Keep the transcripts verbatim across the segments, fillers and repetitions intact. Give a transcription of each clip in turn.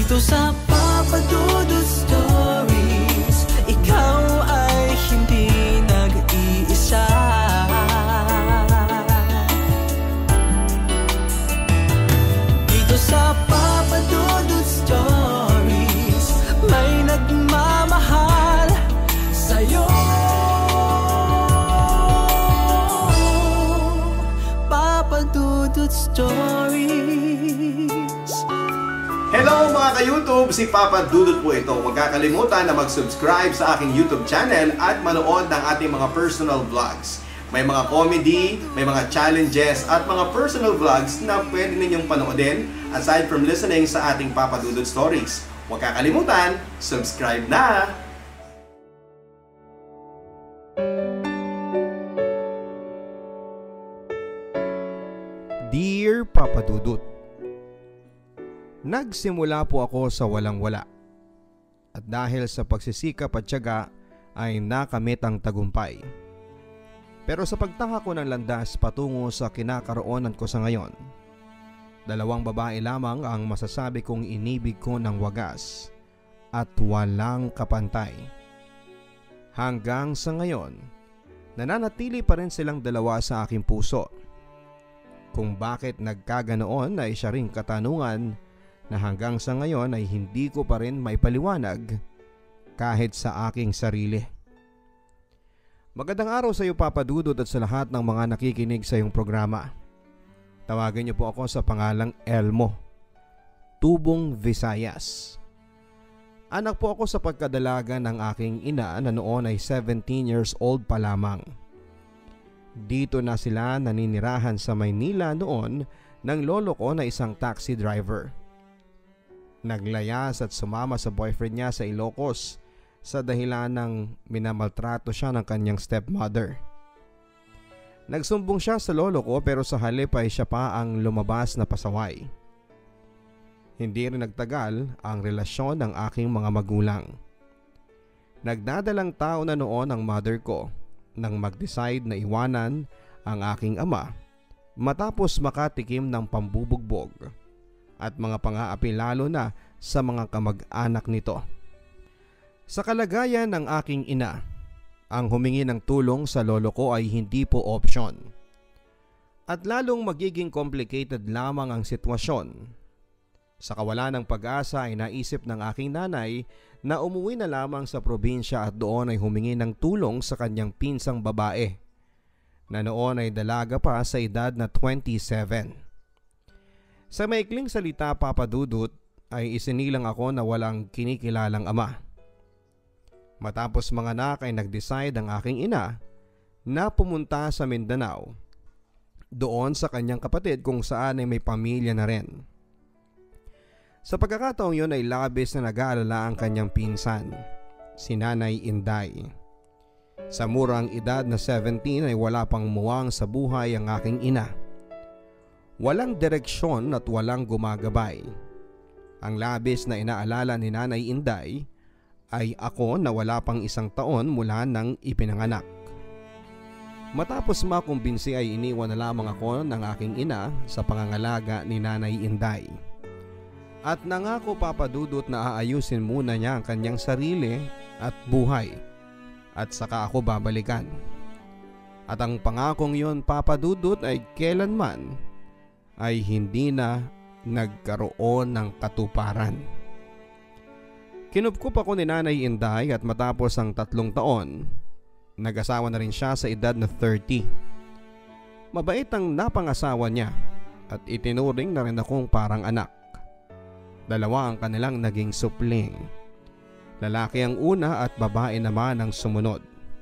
Dito sa Papa Dudut Stories, ikaw ay hindi nag-iisa. Dito sa Papa Dudut Stories, may nagmamahal sa'yo. Papa Dudut Stories. Hello mga ka-YouTube! Si Papa Dudut po ito. Huwag kakalimutan na mag-subscribe sa aking YouTube channel at manood ng ating mga personal vlogs. May mga comedy, may mga challenges at mga personal vlogs na pwede ninyong panoodin aside from listening sa ating Papa Dudut Stories. Huwag kakalimutan, subscribe na! Dear Papa Dudut, nagsimula po ako sa walang-wala. At dahil sa pagsisikap at tiyaga ay nakamit ang tagumpay. Pero sa pagtaka ko ng landas patungo sa kinakaroonan ko sa ngayon, dalawang babae lamang ang masasabi kong inibig ko ng wagas at walang kapantay. Hanggang sa ngayon, nananatili pa rin silang dalawa sa aking puso. Kung bakit nagkaganoon ay siya ring katanungan na hanggang sa ngayon ay hindi ko pa rin maipaliwanag kahit sa aking sarili. Magandang araw sa iyo Papa Dudut at sa lahat ng mga nakikinig sa iyong programa. Tawagin niyo po ako sa pangalang Elmo, Tubong Visayas. Anak po ako sa pagkadalaga ng aking ina na noon ay seventeen years old pa lamang. Dito na sila naninirahan sa Maynila noon ng lolo ko na isang taxi driver. Naglayas at sumama sa boyfriend niya sa Ilocos sa dahilan ng minamaltrato siya ng kanyang stepmother. Nagsumbong siya sa lolo ko pero sa halip ay siya pa ang lumabas na pasaway. Hindi rin nagtagal ang relasyon ng aking mga magulang. Nagdadalang tao na noon ang mother ko nang mag-decide na iwanan ang aking ama matapos makatikim ng pambubugbog at mga pang-aapi lalo na sa mga kamag-anak nito. Sa kalagayan ng aking ina, ang humingi ng tulong sa lolo ko ay hindi po opsyon. At lalong magiging complicated lamang ang sitwasyon. Sa kawalan ng pag-asa ay naisip ng aking nanay na umuwi na lamang sa probinsya at doon ay humingi ng tulong sa kanyang pinsang babae na noon ay dalaga pa sa edad na twenty-seven. Sa maikling salita Papa Dudut ay isinilang ako na walang kinikilalang ama. Matapos manganak ay nag-decide ang aking ina na pumunta sa Mindanao, doon sa kanyang kapatid kung saan ay may pamilya na rin. Sa pagkakataong yun ay labis na nag-aalala ang kanyang pinsan, si Nanay Inday. Sa murang edad na seventeen ay wala pang muwang sa buhay ang aking ina. Walang direksyon at walang gumagabay. Ang labis na inaalala ni Nanay Inday ay ako na wala pang isang taon mula nang ipinanganak. Matapos makumbinsi ay iniwan na lamang ako ng aking ina sa pangangalaga ni Nanay Inday. At nangako Papa Dudut na aayusin muna niya ang kanyang sarili at buhay at saka ako babalikan. At ang pangakong yon Papa Dudut ay kailanman ay hindi na nagkaroon ng katuparan. Kinupkup ako ni Nanay Inday at matapos ang tatlong taon, nag-asawa na rin siya sa edad na thirty. Mabait ang napangasawa niya at itinuring na rin akong parang anak. Dalawa ang kanilang naging supling. Lalaki ang una at babae naman ang sumunod.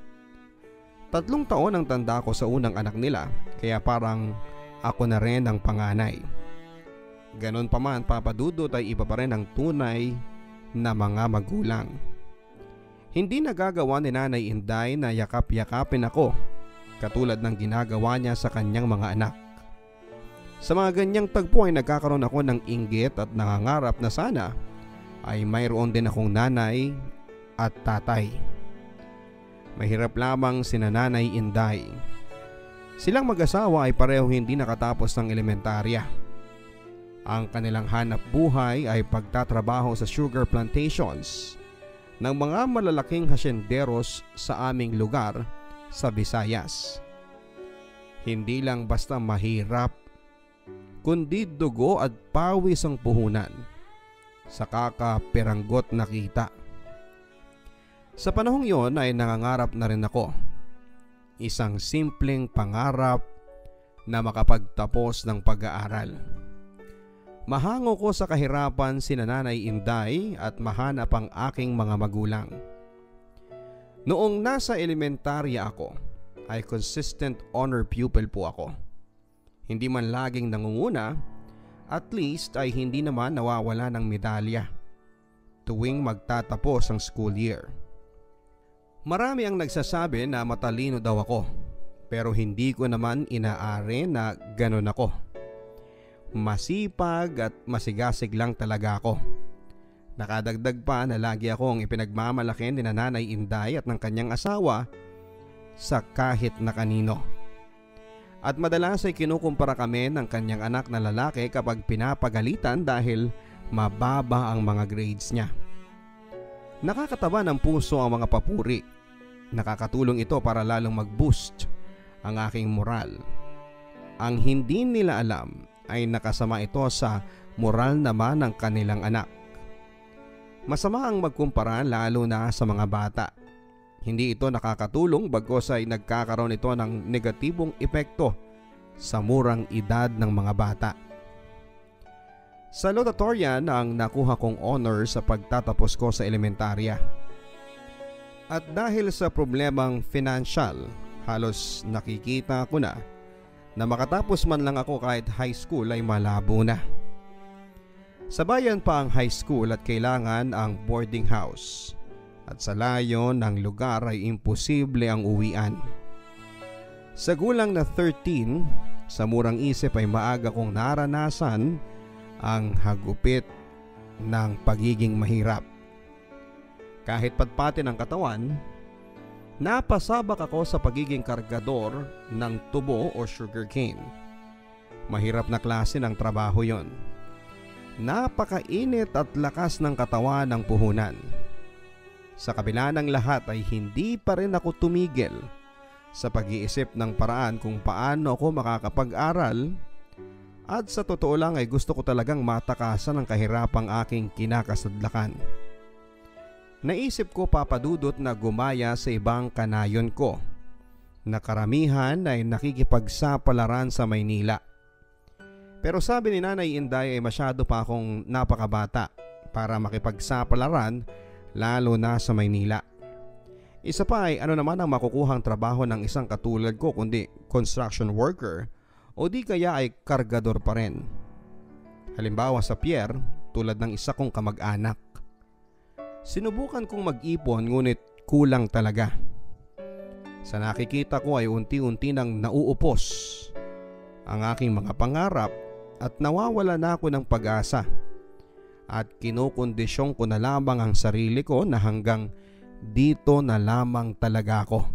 Tatlong taon ang tanda ko sa unang anak nila kaya parang ako na rin ang panganay. Ganon pa man Papa Dudut ay iba pa rin ang tunay na mga magulang. Hindi nagagawa ni Nanay Inday na yakap-yakapin ako katulad ng ginagawa niya sa kanyang mga anak. Sa mga ganyang tagpo ay nagkakaroon ako ng inggit at nangangarap na sana ay mayroon din akong nanay at tatay. Mahirap lamang sina Nanay Inday. Silang mag-asawa ay pareho hindi nakatapos ng elementarya. Ang kanilang hanap buhay ay pagtatrabaho sa sugar plantations ng mga malalaking hasyenderos sa aming lugar sa Visayas. Hindi lang basta mahirap, kundi dugo at pawis ang puhunan sa kakapiranggot na kita. Sa panahong yon ay nangangarap na rin ako. Isang simpleng pangarap na makapagtapos ng pag-aaral. Mahango ko sa kahirapan sina Nanay Inday at mahanap ang aking mga magulang. Noong nasa elementarya ako, ay consistent honor pupil po ako. Hindi man laging nangunguna, at least ay hindi naman nawawala ng medalya tuwing magtatapos ang school year. Marami ang nagsasabi na matalino daw ako, pero hindi ko naman inaari na ganun ako. Masipag at masigasig lang talaga ako. Nakadagdag pa na lagi akong ipinagmamalaki ni Nanay Inday at ng kanyang asawa sa kahit na kanino. At madalas ay kinukumpara kami ng kanyang anak na lalaki kapag pinapagalitan dahil mababa ang mga grades niya. Nakakataba ng puso ang mga papuri. Nakakatulong ito para lalong mag-boost ang aking moral. Ang hindi nila alam ay nakasama ito sa moral naman ng kanilang anak. Masama ang magkumpara lalo na sa mga bata. Hindi ito nakakatulong bagkus ay nagkakaroon ito ng negatibong epekto sa murang edad ng mga bata. Sa Lotatorian ang nakuha kong honor sa pagtatapos ko sa elementarya. At dahil sa problemang financial, halos nakikita ko na na makatapos man lang ako kahit high school ay malabo na. Sa bayan pa ang high school at kailangan ang boarding house. At sa layo ng lugar ay imposible ang uwian. Sa gulang na thirteen, sa murang isip ay maaga kong naranasan ang hagupit ng pagiging mahirap. Kahit patpatin ang katawan, napasabak ako sa pagiging kargador ng tubo o sugarcane. Mahirap na klase ng trabaho yon. Napakainit at lakas ng katawan ng puhunan. Sa kabila ng lahat ay hindi pa rin ako tumigil sa pag-iisip ng paraan kung paano ako makakapag-aral, at sa totoo lang ay gusto ko talagang matakasan ang kahirapang aking kinakasadlakan. Naisip ko, Papa Dudut, na gumaya sa ibang kanayon ko na karamihan ay nakikipagsapalaran sa Maynila. Pero sabi ni Nanay Inday ay masyado pa akong napakabata para makipagsapalaran lalo na sa Maynila. Isa pa ay ano naman ang makukuhang trabaho ng isang katulad ko kundi construction worker o di kaya ay kargador pa rin. Halimbawa sa pier tulad ng isa kong kamag-anak. Sinubukan kong mag-ipon ngunit kulang talaga. Sa nakikita ko ay unti-unti nang nauupos ang aking mga pangarap at nawawala na ako ng pag-asa. At kinukondisyon ko na lamang ang sarili ko na hanggang dito na lamang talaga ako.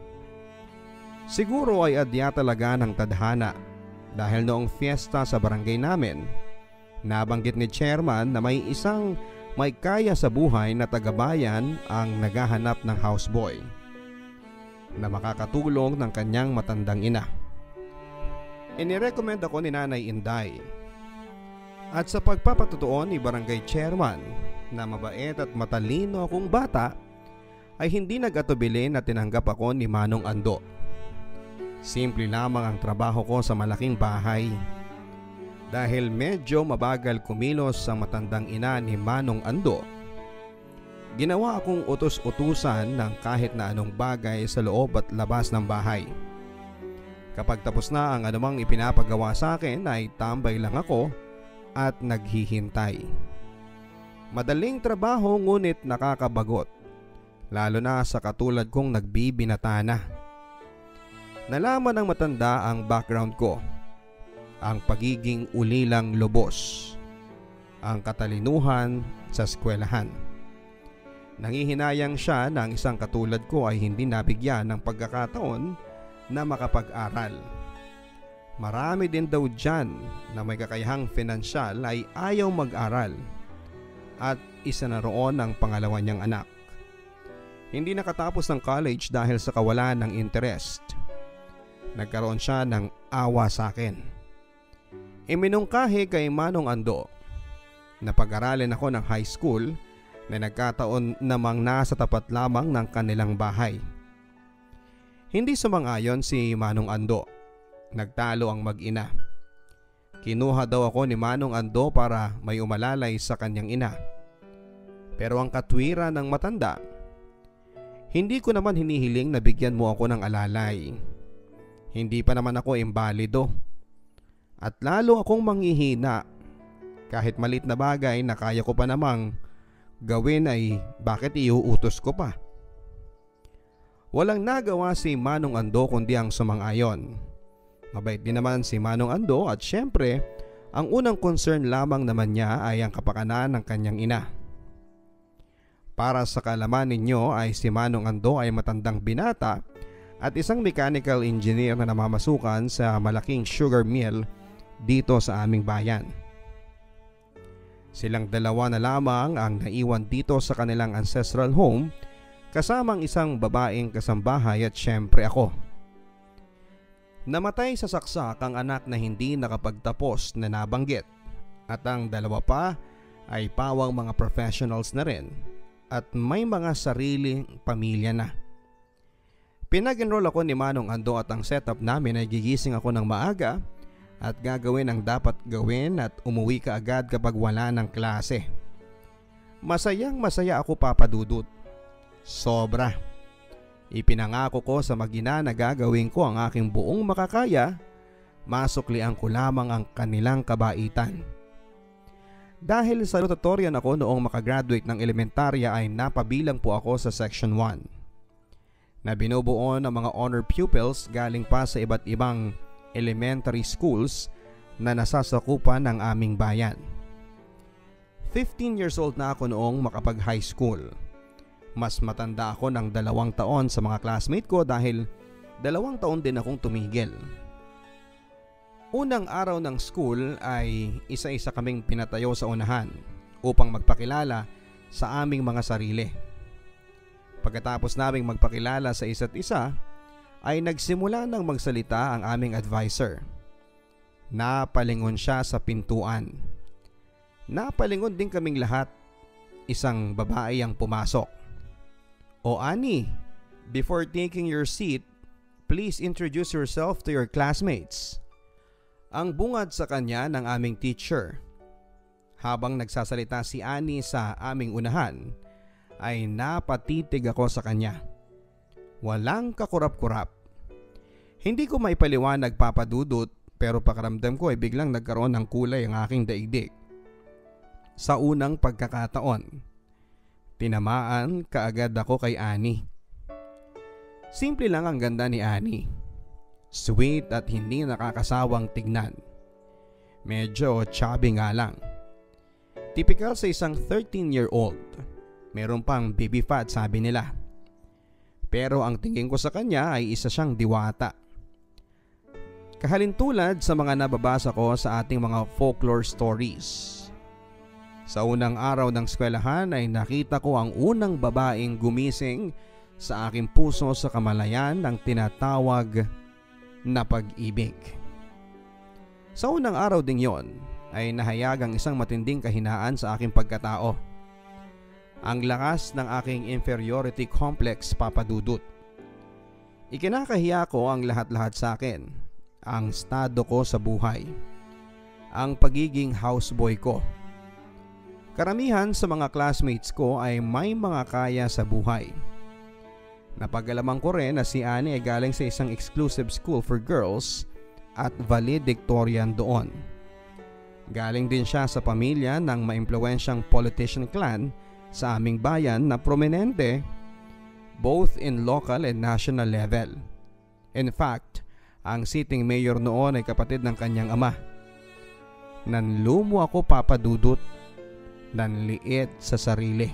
Siguro ay adya talaga ng tadhana dahil noong fiesta sa barangay namin, nabanggit ni chairman na may isang may kaya sa buhay na tagabayan ang naghahanap ng houseboy na makakatulong ng kanyang matandang ina. Inirecommend ako ni Nanay Inday. At sa pagpapatutuon ni barangay chairman na mabait at matalino akong bata, ay hindi nag-atubili na tinanggap ako ni Manong Ando. Simple lamang ang trabaho ko sa malaking bahay. Dahil medyo mabagal kumilos ang matandang ina ni Manong Ando, ginawa akong utos-utusan ng kahit na anong bagay sa loob at labas ng bahay. Kapag tapos na ang anumang ipinapagawa sa akin ay tambay lang ako at naghihintay. Madaling trabaho ngunit nakakabagot, lalo na sa katulad kong nagbibinata na. Nalaman ng matanda ang background ko, ang pagiging ulilang lubos, ang katalinuhan sa eskwelahan. Nangihinayang siya na ang isang katulad ko ay hindi nabigyan ng pagkakataon na makapag-aral. Marami din daw dyan na may kakayahang pinansyal ay ayaw mag-aral at isa na roon ang pangalawa niyang anak. Hindi nakatapos ng college dahil sa kawalan ng interest. Nagkaroon siya ng awa sa akin. Iminungkahi kay Manong Ando na pag-aralin ako ng high school na nagkataon namang nasa tapat lamang ng kanilang bahay. Hindi sumang-ayon si Manong Ando. Nagtalo ang mag-ina. Kinuha daw ako ni Manong Ando para may umalalay sa kanyang ina. Pero ang katwiran ng matanda, hindi ko naman hinihiling na bigyan mo ako ng alalay. Hindi pa naman ako imbalido. At lalo akong manghihina. Kahit malit na bagay na kaya ko pa namang gawin ay bakit iuutos ko pa? Walang nagawa si Manong Ando kundi ang sumang-ayon. Mabait din naman si Manong Ando at syempre ang unang concern lamang naman niya ay ang kapakanan ng kanyang ina. Para sa kaalaman ninyo ay si Manong Ando ay matandang binata at isang mechanical engineer na namamasukan sa malaking sugar mill dito sa aming bayan. Silang dalawa na lamang ang naiwan dito sa kanilang ancestral home kasamang isang babaeng kasambahay at syempre ako. Namatay sa saksak ang anak na hindi nakapagtapos na nabanggit at ang dalawa pa ay pawang mga professionals na rin at may mga sariling pamilya na. Pinag-enroll ako ni Manong Ando at ang setup namin ay gigising ako ng maaga at gagawin ang dapat gawin at umuwi ka agad kapag wala ng klase. Masayang masaya ako, Papa Dudut. Sobra. Ipinangako ko sa mag-ina na gagawin ko ang aking buong makakaya, masuklian ko lamang ang kanilang kabaitan. Dahil salutatorian ako noong makagraduate ng elementarya ay napabilang po ako sa section one na binubuo ng mga honor pupils galing pa sa iba't ibang elementary schools na nasasakupan ng aming bayan. fifteen years old na ako noong makapag high school. Mas matanda ako ng dalawang taon sa mga classmate ko dahil dalawang taon din akong tumigil. Unang araw ng school ay isa-isa kaming pinatayo sa unahan upang magpakilala sa aming mga sarili. Pagkatapos naming magpakilala sa isa't isa ay nagsimula ng magsalita ang aming advisor. Napalingon siya sa pintuan. Napalingon din kaming lahat. Isang babae ang pumasok. O Ani, before taking your seat, please introduce yourself to your classmates. Ang bungad sa kanya ng aming teacher. Habang nagsasalita si Ani sa aming unahan, ay napatitig ako sa kanya. Walang kakurap-kurap. Hindi ko maipaliwanag, Papa Dudut, pero pakiramdam ko ay biglang nagkaroon ng kulay ang aking daigdig. Sa unang pagkakataon, tinamaan kaagad ako kay Ani. Simple lang ang ganda ni Ani. Sweet at hindi nakakasawang tignan. Medyo chubby nga lang. Typical sa isang thirteen year old. Meron pang baby fat sabi nila. Pero ang tingin ko sa kanya ay isa siyang diwata. Kahalintulad sa mga nababasa ko sa ating mga folklore stories. Sa unang araw ng eskwelahan ay nakita ko ang unang babaeng gumising sa aking puso sa kamalayan ng tinatawag na pag-ibig. Sa unang araw ding yon ay nahayag ang isang matinding kahinaan sa aking pagkatao. Ang lakas ng aking inferiority complex, Papa Dudut. Ikinakahiya ko ang lahat-lahat sa akin, ang estado ko sa buhay, ang pagiging houseboy ko. Karamihan sa mga classmates ko ay may mga kaya sa buhay. Napag-alaman ko rin na si Ani ay galing sa isang exclusive school for girls at valedictorian doon. Galing din siya sa pamilya ng maimpluwensyang politician clan sa aming bayan na prominente both in local and national level. In fact, ang sitting mayor noon ay kapatid ng kanyang ama. Nanlumo ako, Papa Dudut. Nanliit sa sarili.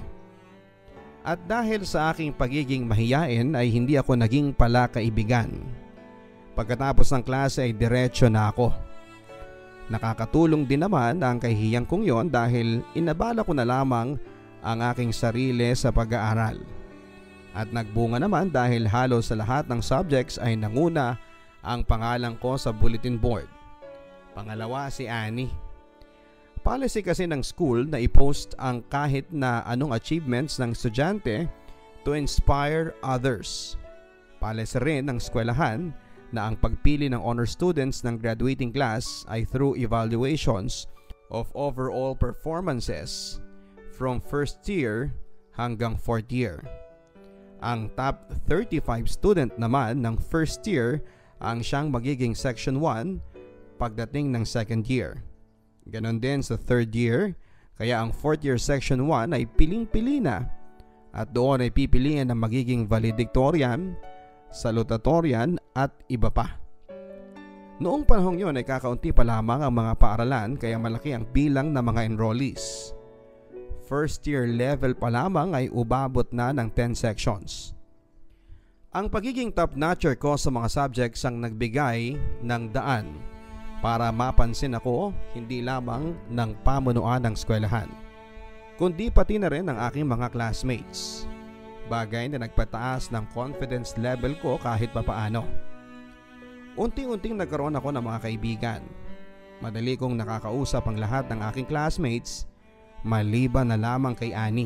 At dahil sa aking pagiging mahiyain ay hindi ako naging pala kaibigan. Pagkatapos ng klase ay diretsyo na ako. Nakakatulong din naman ang kahihiyang kong yon dahil inabala ko na lamang ang aking sarili sa pag-aaral. At nagbunga naman dahil halos sa lahat ng subjects ay nanguna ang pangalan ko sa bulletin board. Pangalawa si Annie. Policy kasi ng school na i-post ang kahit na anong achievements ng estudyante to inspire others. Policy rin ng eskwelahan na ang pagpili ng honor students ng graduating class ay through evaluations of overall performances from first year hanggang fourth year. Ang top thirty-five student naman ng first year ang siyang magiging section one pagdating ng second year. Ganon din sa third year, kaya ang fourth year section one ay piling-pili na at doon ay pipiliin ang magiging valedictorian, salutatorian at iba pa. Noong panahong yon ay kakaunti pa lamang ang mga paaralan kaya malaki ang bilang ng mga enrollees. First year level pa lamang ay ubabot na ng ten sections. Ang pagiging top-notcher ko sa mga subjects ang nagbigay ng daan para mapansin ako hindi lamang ng pamunuan ng eskwelahan, kundi pati na rin ng aking mga classmates. Bagay na nagpataas ng confidence level ko kahit papaano. Unti-unting nagkaroon ako ng mga kaibigan. Madali kong nakakausap ang lahat ng aking classmates maliban na lamang kay Annie.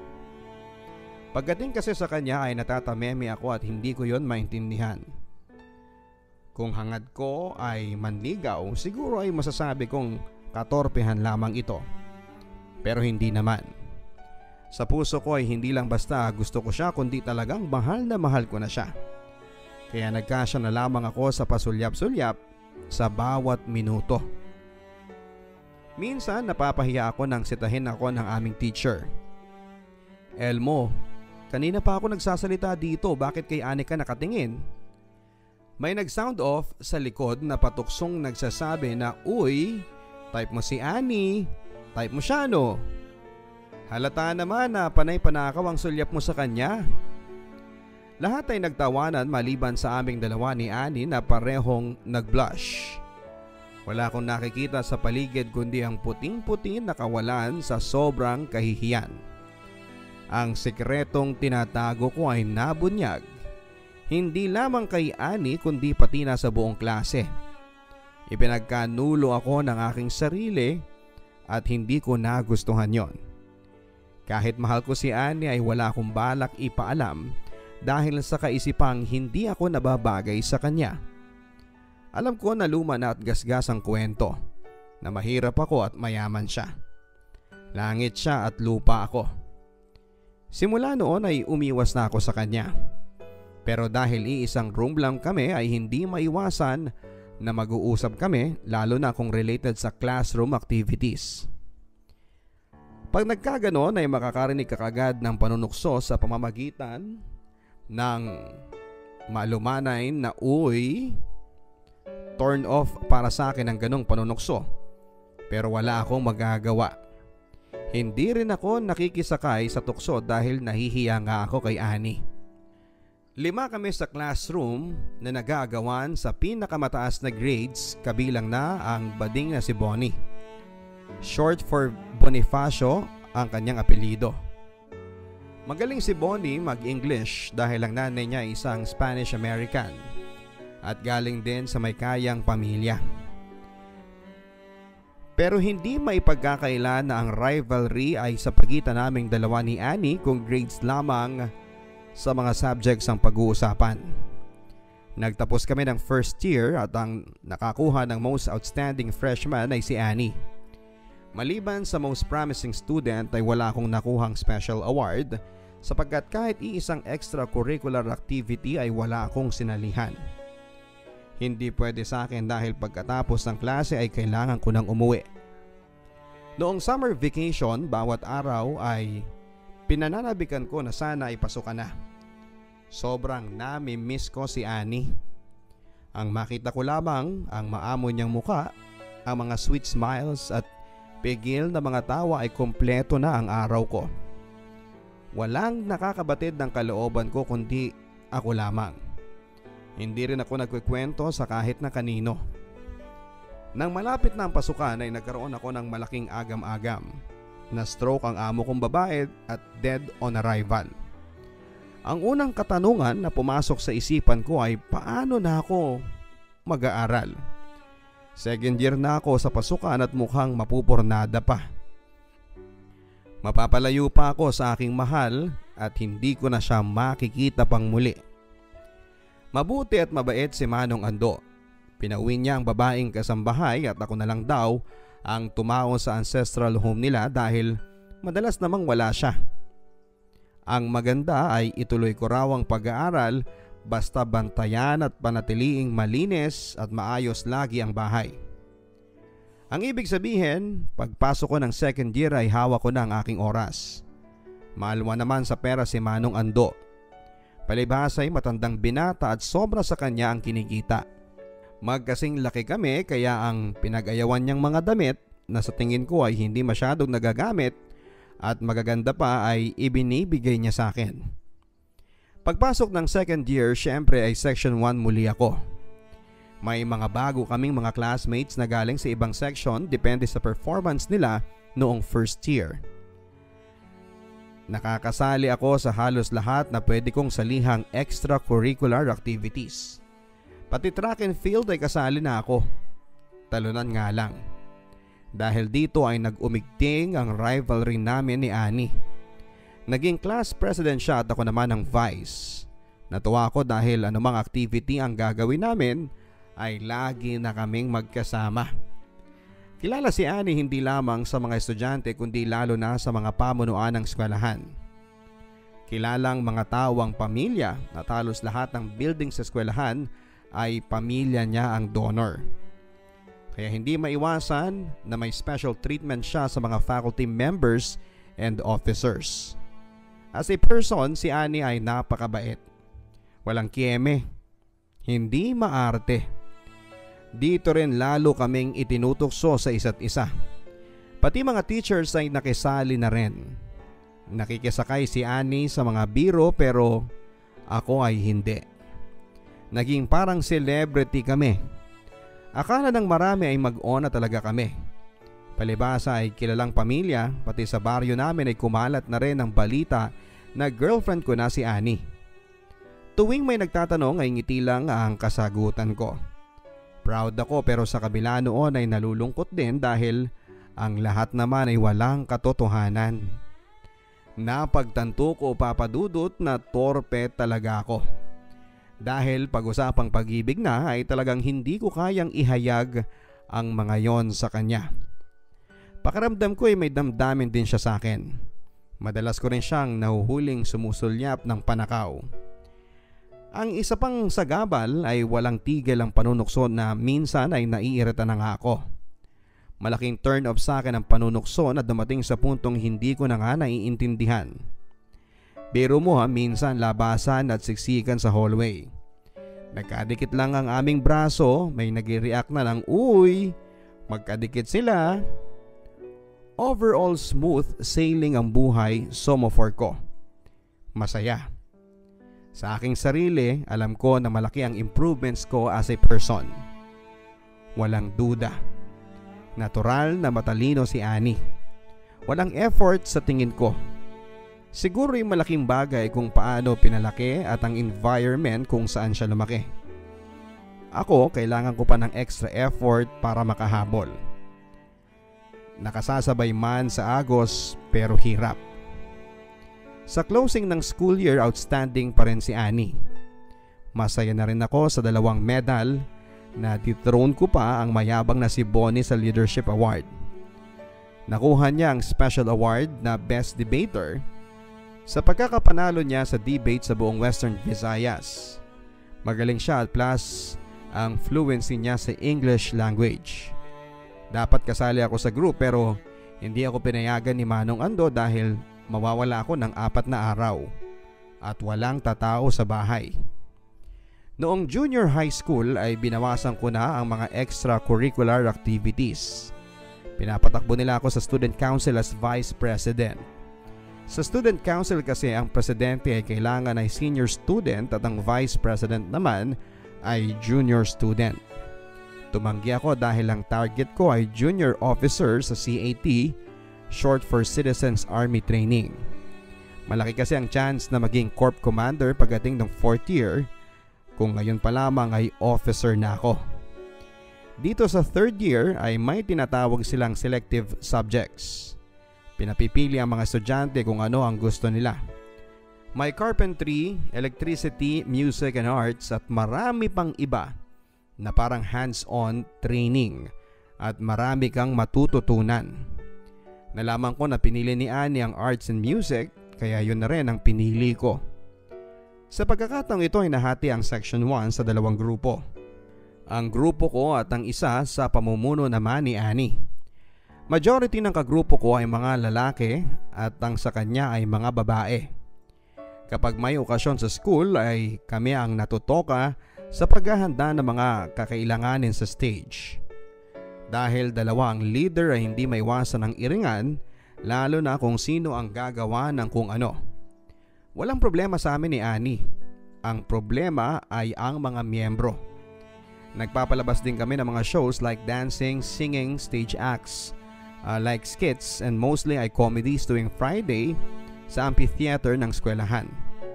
Pagdating kasi sa kanya ay natatameme ako at hindi ko yon maintindihan. Kung hangad ko ay manligaw, siguro ay masasabi kong katorpehan lamang ito. Pero hindi naman. Sa puso ko ay hindi lang basta gusto ko siya kundi talagang mahal na mahal ko na siya. Kaya nagkasya na lamang ako sa pasulyap-sulyap sa bawat minuto. Minsan napapahiya ako nang sitahin ako ng aming teacher. Elmo, kanina pa ako nagsasalita dito, bakit kay Annie ka nakatingin? May nag-sound off sa likod na patuksong nagsasabi na, uy, type mo si Annie, type mo siya no? Halata naman na panay-panakaw ang sulyap mo sa kanya. Lahat ay nagtawanan maliban sa aming dalawa ni Annie na parehong nag-blush. Wala akong nakikita sa paligid kundi ang puting-puti na kawalan sa sobrang kahihiyan. Ang sikretong tinatago ko ay nabunyag. Hindi lamang kay Annie kundi pati na sa buong klase. Ipinagkanulo ako ng aking sarili at hindi ko nagustuhan yon. Kahit mahal ko si Annie ay wala akong balak ipaalam dahil sa kaisipang hindi ako nababagay sa kanya. Alam ko na luma na at gasgas ang kwento na mahirap ako at mayaman siya. Langit siya at lupa ako. Simula noon ay umiwas na ako sa kanya. Pero dahil iisang room lang kami ay hindi maiwasan na mag-uusap kami lalo na kung related sa classroom activities. Pag nagkaganon ay makakarinig ka kagad ng panunukso sa pamamagitan ng malumanay na uy, turn off para sa akin ang ganong panunukso. Pero wala akong magagawa. Hindi rin ako nakikisakay sa tukso dahil nahihiya nga ako kay Annie. Lima kami sa classroom na nagagawan sa pinakamataas na grades kabilang na ang bading na si Bonnie. Short for Bonifacio ang kanyang apelyido. Magaling si Bonnie mag-English dahil ang nanay niya ay isang Spanish-American at galing din sa may kayang pamilya. Pero hindi maipagkakailan na ang rivalry ay sa pagitan naming dalawa ni Annie kung grades lamang sa mga subjects ang pag-uusapan. Nagtapos kami ng first year at ang nakakuha ng most outstanding freshman ay si Annie. Maliban sa most promising student ay wala akong nakuhang special award sapagkat kahit iisang extracurricular activity ay wala akong sinalihan. Hindi pwede sa akin dahil pagkatapos ng klase ay kailangan ko nang umuwi. Noong summer vacation, bawat araw ay pinananabikan ko na sana ay pasukan na. Sobrang nami-miss ko si Annie. Ang makita ko lamang ang maamo niyang muka, ang mga sweet smiles at pigil na mga tawa ay kompleto na ang araw ko. Walang nakakabatid ng kalooban ko kundi ako lamang. Hindi rin ako nagkikwento sa kahit na kanino. Nang malapit na ang pasukan ay nagkaroon ako ng malaking agam-agam. Na-stroke ang amo kong babae at dead on arrival. Ang unang katanungan na pumasok sa isipan ko ay paano na ako mag-aaral? Second year na ako sa pasukan at mukhang mapupurnada pa. Mapapalayo pa ako sa aking mahal at hindi ko na siya makikita pang muli. Mabuti at mabait si Manong Ando. Pinauwi niya ang babaeng kasambahay at ako na lang daw ang tumao sa ancestral home nila dahil madalas namang wala siya. Ang maganda ay ituloy ko raw ang pag-aaral basta bantayan at panatiliing malinis at maayos lagi ang bahay. Ang ibig sabihin, pagpasok ko ng second year ay hawak ko na ang aking oras. Maalwa naman sa pera si Manong Ando. Palibhas ay matandang binata at sobra sa kanya ang kinikita. Magkasing laki kami kaya ang pinag-ayawan niyang mga damit na sa tingin ko ay hindi masyadong nagagamit at magaganda pa ay ibinibigay niya sa akin. Pagpasok ng second year, syempre ay section one muli ako. May mga bago kaming mga classmates na galing sa ibang section depende sa performance nila noong first year. Nakakasali ako sa halos lahat na pwede kong salihang extracurricular activities. Pati track and field ay kasali na ako. Talunan nga lang. Dahil dito ay nag-umigting ang rivalry namin ni Annie. Naging class president siya at ako naman ang vice. Natuwa ako dahil anumang activity ang gagawin namin ay lagi na kaming magkasama. Kilala si Annie hindi lamang sa mga estudyante kundi lalo na sa mga pamunuan ng eskwelahan. Kilalang mga tao ang pamilya at halos lahat ng building sa eskwelahan ay pamilya niya ang donor. Kaya hindi maiwasan na may special treatment siya sa mga faculty members and officers. As a person, si Annie ay napakabait. Walang kieme. Hindi maarte. Dito rin lalo kaming itinutukso sa isa't isa. Pati mga teachers ay nakisali na rin. Nakikisakay si Annie sa mga biro pero ako ay hindi. Naging parang celebrity kami. Akala ng marami ay mag-on na talaga kami. Palibhasa ay kilalang pamilya, pati sa baryo namin ay kumalat na rin ang balita na girlfriend ko na si Annie. Tuwing may nagtatanong ay ngiti lang ang kasagutan ko. Proud ako pero sa kabila noon ay nalulungkot din dahil ang lahat naman ay walang katotohanan. Napagtanto ko, Papa Dudut, na torpe talaga ako. Dahil pag-usapang pag-ibig na ay talagang hindi ko kayang ihayag ang mga yon sa kanya. Pakiramdam ko ay may damdamin din siya sa akin. Madalas ko rin siyang nahuhuling sumusulyap ng panakaw. Ang isa pang sagabal ay walang tigil ang panunukso na minsan ay naiirita na nga ako. Malaking turn off sa akin ang panunukso na dumating sa puntong hindi ko na nga naiintindihan. Biro mo ha, minsan labasan at siksikan sa hallway. Nagkadikit lang ang aming braso, may nag-react na ng uy, magkadikit sila. Overall smooth sailing ang buhay, somofor ko. Masaya. Sa aking sarili, alam ko na malaki ang improvements ko as a person. Walang duda. Natural na matalino si Annie. Walang effort sa tingin ko. Siguro yung malaking bagay kung paano pinalaki at ang environment kung saan siya lumaki. Ako, kailangan ko pa ng extra effort para makahabol. Nakasasabay man sa agos pero hirap. Sa closing ng school year, outstanding pa rin si Annie. Masaya na rin ako sa dalawang medal na dethrone ko pa ang mayabang na si Bonnie sa Leadership Award. Nakuha niya ang special award na Best Debater sa pagkakapanalo niya sa debate sa buong Western Visayas. Magaling siya at plus ang fluency niya sa English language. Dapat kasali ako sa group pero hindi ako pinayagan ni Manong Ando dahil mawawala ako ng apat na araw at walang tatao sa bahay. Noong junior high school ay binawasan ko na ang mga extracurricular activities. Pinapatakbo nila ako sa student council as vice president. Sa student council kasi ang presidente ay kailangan ay senior student at ang vice president naman ay junior student. Tumanggi ako dahil ang target ko ay junior officer sa C A T, short for Citizens Army Training. Malaki kasi ang chance na maging Corp Commander pagdating ng fourth year, kung ngayon pa lamang ay officer na ako. Dito sa third year ay may tinatawag silang selective subjects. Pinapipili ang mga estudyante kung ano ang gusto nila. May carpentry, electricity, music and arts at marami pang iba na parang hands-on training at marami kang matututunan. Nalaman ko na pinili ni Annie ang arts and music, kaya yun na rin ang pinili ko. Sa pagkakataong ito ay nahati ang section one sa dalawang grupo. Ang grupo ko at ang isa sa pamumuno naman ni Annie. Majority ng kagrupo ko ay mga lalaki at ang sa kanya ay mga babae. Kapag may okasyon sa school ay kami ang natutoka sa paghahanda ng mga kakailanganin sa stage. Dahil dalawa ang leader ay hindi maiwasan ang iringan, lalo na kung sino ang gagawa ng kung ano. Walang problema sa amin ni Annie. Ang problema ay ang mga miyembro. Nagpapalabas din kami ng mga shows like dancing, singing, stage acts, uh, like skits and mostly ay comedies tuwing Friday sa amphitheater ng eskwelahan.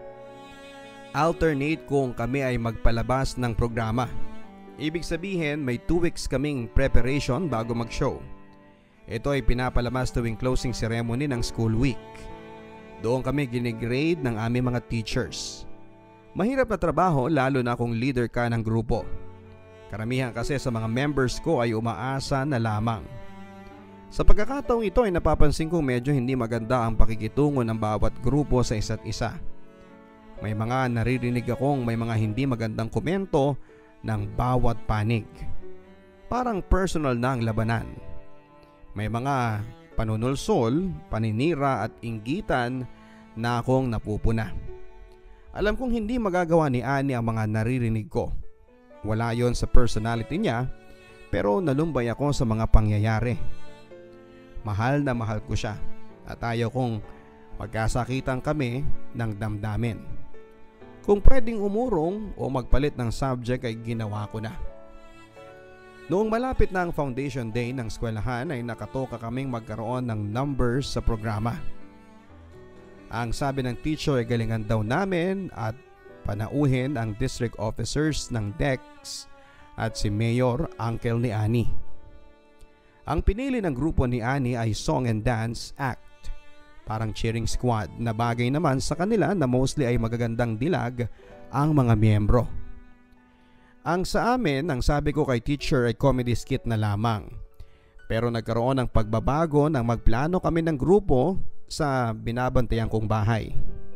Alternate kung kami ay magpalabas ng programa. Ibig sabihin may two weeks kaming preparation bago mag-show. Ito ay pinapalabas tuwing closing ceremony ng school week. Doon kami ginigrade ng aming mga teachers. Mahirap na trabaho lalo na kung leader ka ng grupo. Karamihan kasi sa mga members ko ay umaasa na lamang. Sa pagkakataong ito ay napapansin kong medyo hindi maganda ang pakikitungo ng bawat grupo sa isa't isa. May mga naririnig akong may mga hindi magandang komento ng bawat panig. Parang personal na ang labanan. May mga panunulsol, paninira at inggitan na akong napupuna. Alam kong hindi magagawa ni Annie ang mga naririnig ko. Wala yon sa personality niya, pero nalumbay ako sa mga pangyayari. Mahal na mahal ko siya at ayaw kong magkasakitan kami ng damdamin. Kung pwedeng umurong o magpalit ng subject ay ginawa ko na. Noong malapit na ang foundation day ng eskwelahan ay nakatoka kaming magkaroon ng numbers sa programa. Ang sabi ng teacher ay galingan daw namin at panauhin ang district officers ng D E X at si Mayor, uncle ni Annie. Ang pinili ng grupo ni Annie ay Song and Dance Act. Parang cheering squad na bagay naman sa kanila na mostly ay magagandang dilag ang mga miyembro. Ang sa amin, ang sabi ko kay teacher ay comedy skit na lamang. Pero nagkaroon ng pagbabago nang magplano kami ng grupo sa binabantayan kong bahay.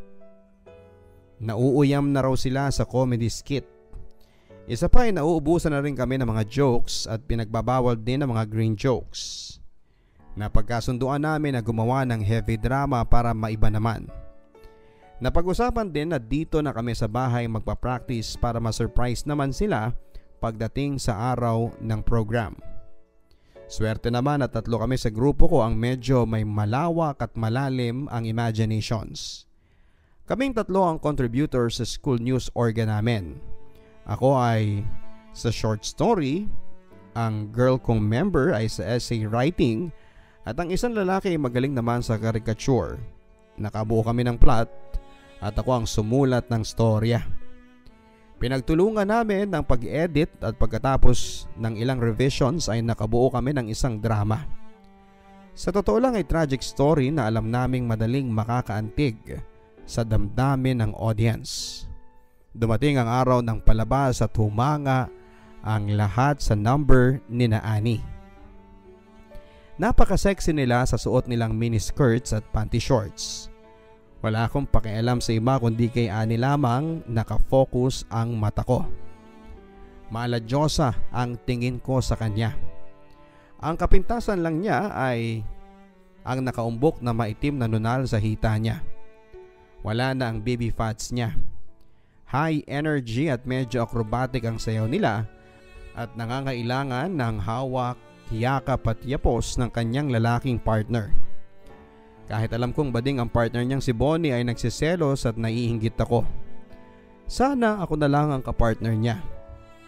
Nauuyam na raw sila sa comedy skit. Isa pa ay nauubusan na rin kami ng mga jokes at pinagbabawal din ng mga green jokes. Napagkasunduan namin na gumawa ng heavy drama para maiba naman. Napag-usapan din na dito na kami sa bahay magpa-practice para ma-surprise naman sila pagdating sa araw ng program. Swerte naman at tatlo kami sa grupo ko ang medyo may malawak at malalim ang imaginations. Kaming tatlo ang contributor sa school news organ namin. Ako ay sa short story, ang girl kong member ay sa essay writing at ang isang lalaki ay magaling naman sa caricature. Nakabuo kami ng plot at ako ang sumulat ng storya. Pinagtulungan namin ng pag-edit at pagkatapos ng ilang revisions ay nakabuo kami ng isang drama. Sa totoo lang ay tragic story na alam naming madaling makakaantig sa damdamin ng audience. Dumating ang araw ng palabas at humanga ang lahat sa number ni na Annie. Napaka-sexy nila sa suot nilang miniskirts at panty shorts. Wala akong pakialam sa iba kundi kay Annie lamang nakafocus ang mata ko. Maladyosa ang tingin ko sa kanya. Ang kapintasan lang niya ay ang nakaumbok na maitim na nunal sa hita niya. Wala na ang baby fats niya. High energy at medyo acrobatic ang sayaw nila at nangangailangan ng hawak, yakap at yapos ng kanyang lalaking partner. Kahit alam kong bading ang partner niyang si Bonnie ay nagsiselos at naiinggit ako. Sana ako na lang ang kapartner niya.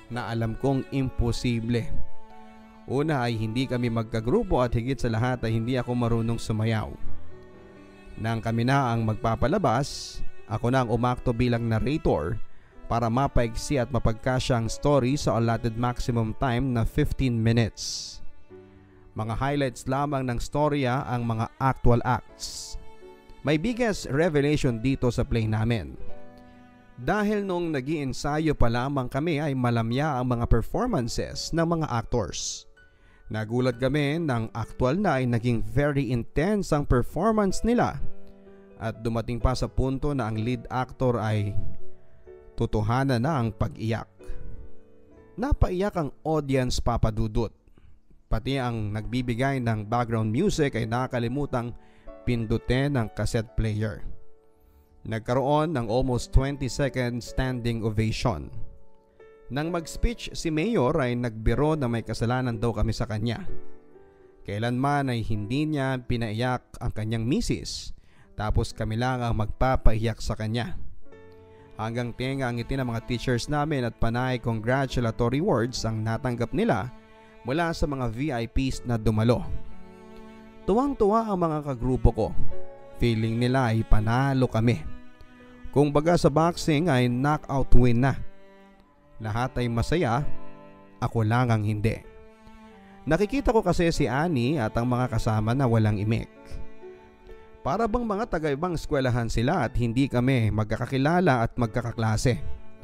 na alam kong imposible. Una ay hindi kami magkagrupo at higit sa lahat ay hindi ako marunong sumayaw. Nang kami na ang magpapalabas, ako na ang umakto bilang narrator para mapaigsi at mapagkasya ang story sa allotted maximum time na fifteen minutes. Mga highlights lamang ng storya ang mga actual acts. May biggest revelation dito sa play namin. Dahil nung nag-iensayo pa lamang kami ay malamya ang mga performances ng mga actors. Nagulat kami ng actual na ay naging very intense ang performance nila at dumating pa sa punto na ang lead actor ay tutuhanan na ang pag-iyak. Napaiyak ang audience, Papa Dudut. Pati ang nagbibigay ng background music ay nakakalimutang pindutin ng cassette player. Nagkaroon ng almost twenty second standing ovation. Nang mag-speech si Mayor ay nagbiro na may kasalanan daw kami sa kanya. Kailanman ay hindi niya pinaiyak ang kanyang misis, tapos kami lang ang magpapaiyak sa kanya. Hanggang tenga ang ngiti ng mga teachers namin at panay congratulatory words ang natanggap nila mula sa mga V I Ps na dumalo. Tuwang-tuwa ang mga kagrupo ko. Feeling nila ay panalo kami. Kung baga sa boxing ay knockout win na. Lahat ay masaya, ako lang ang hindi. Nakikita ko kasi si Annie at ang mga kasama na walang imik. Para bang mga taga-ibang eskwelahan sila at hindi kami magkakakilala at magkakaklase.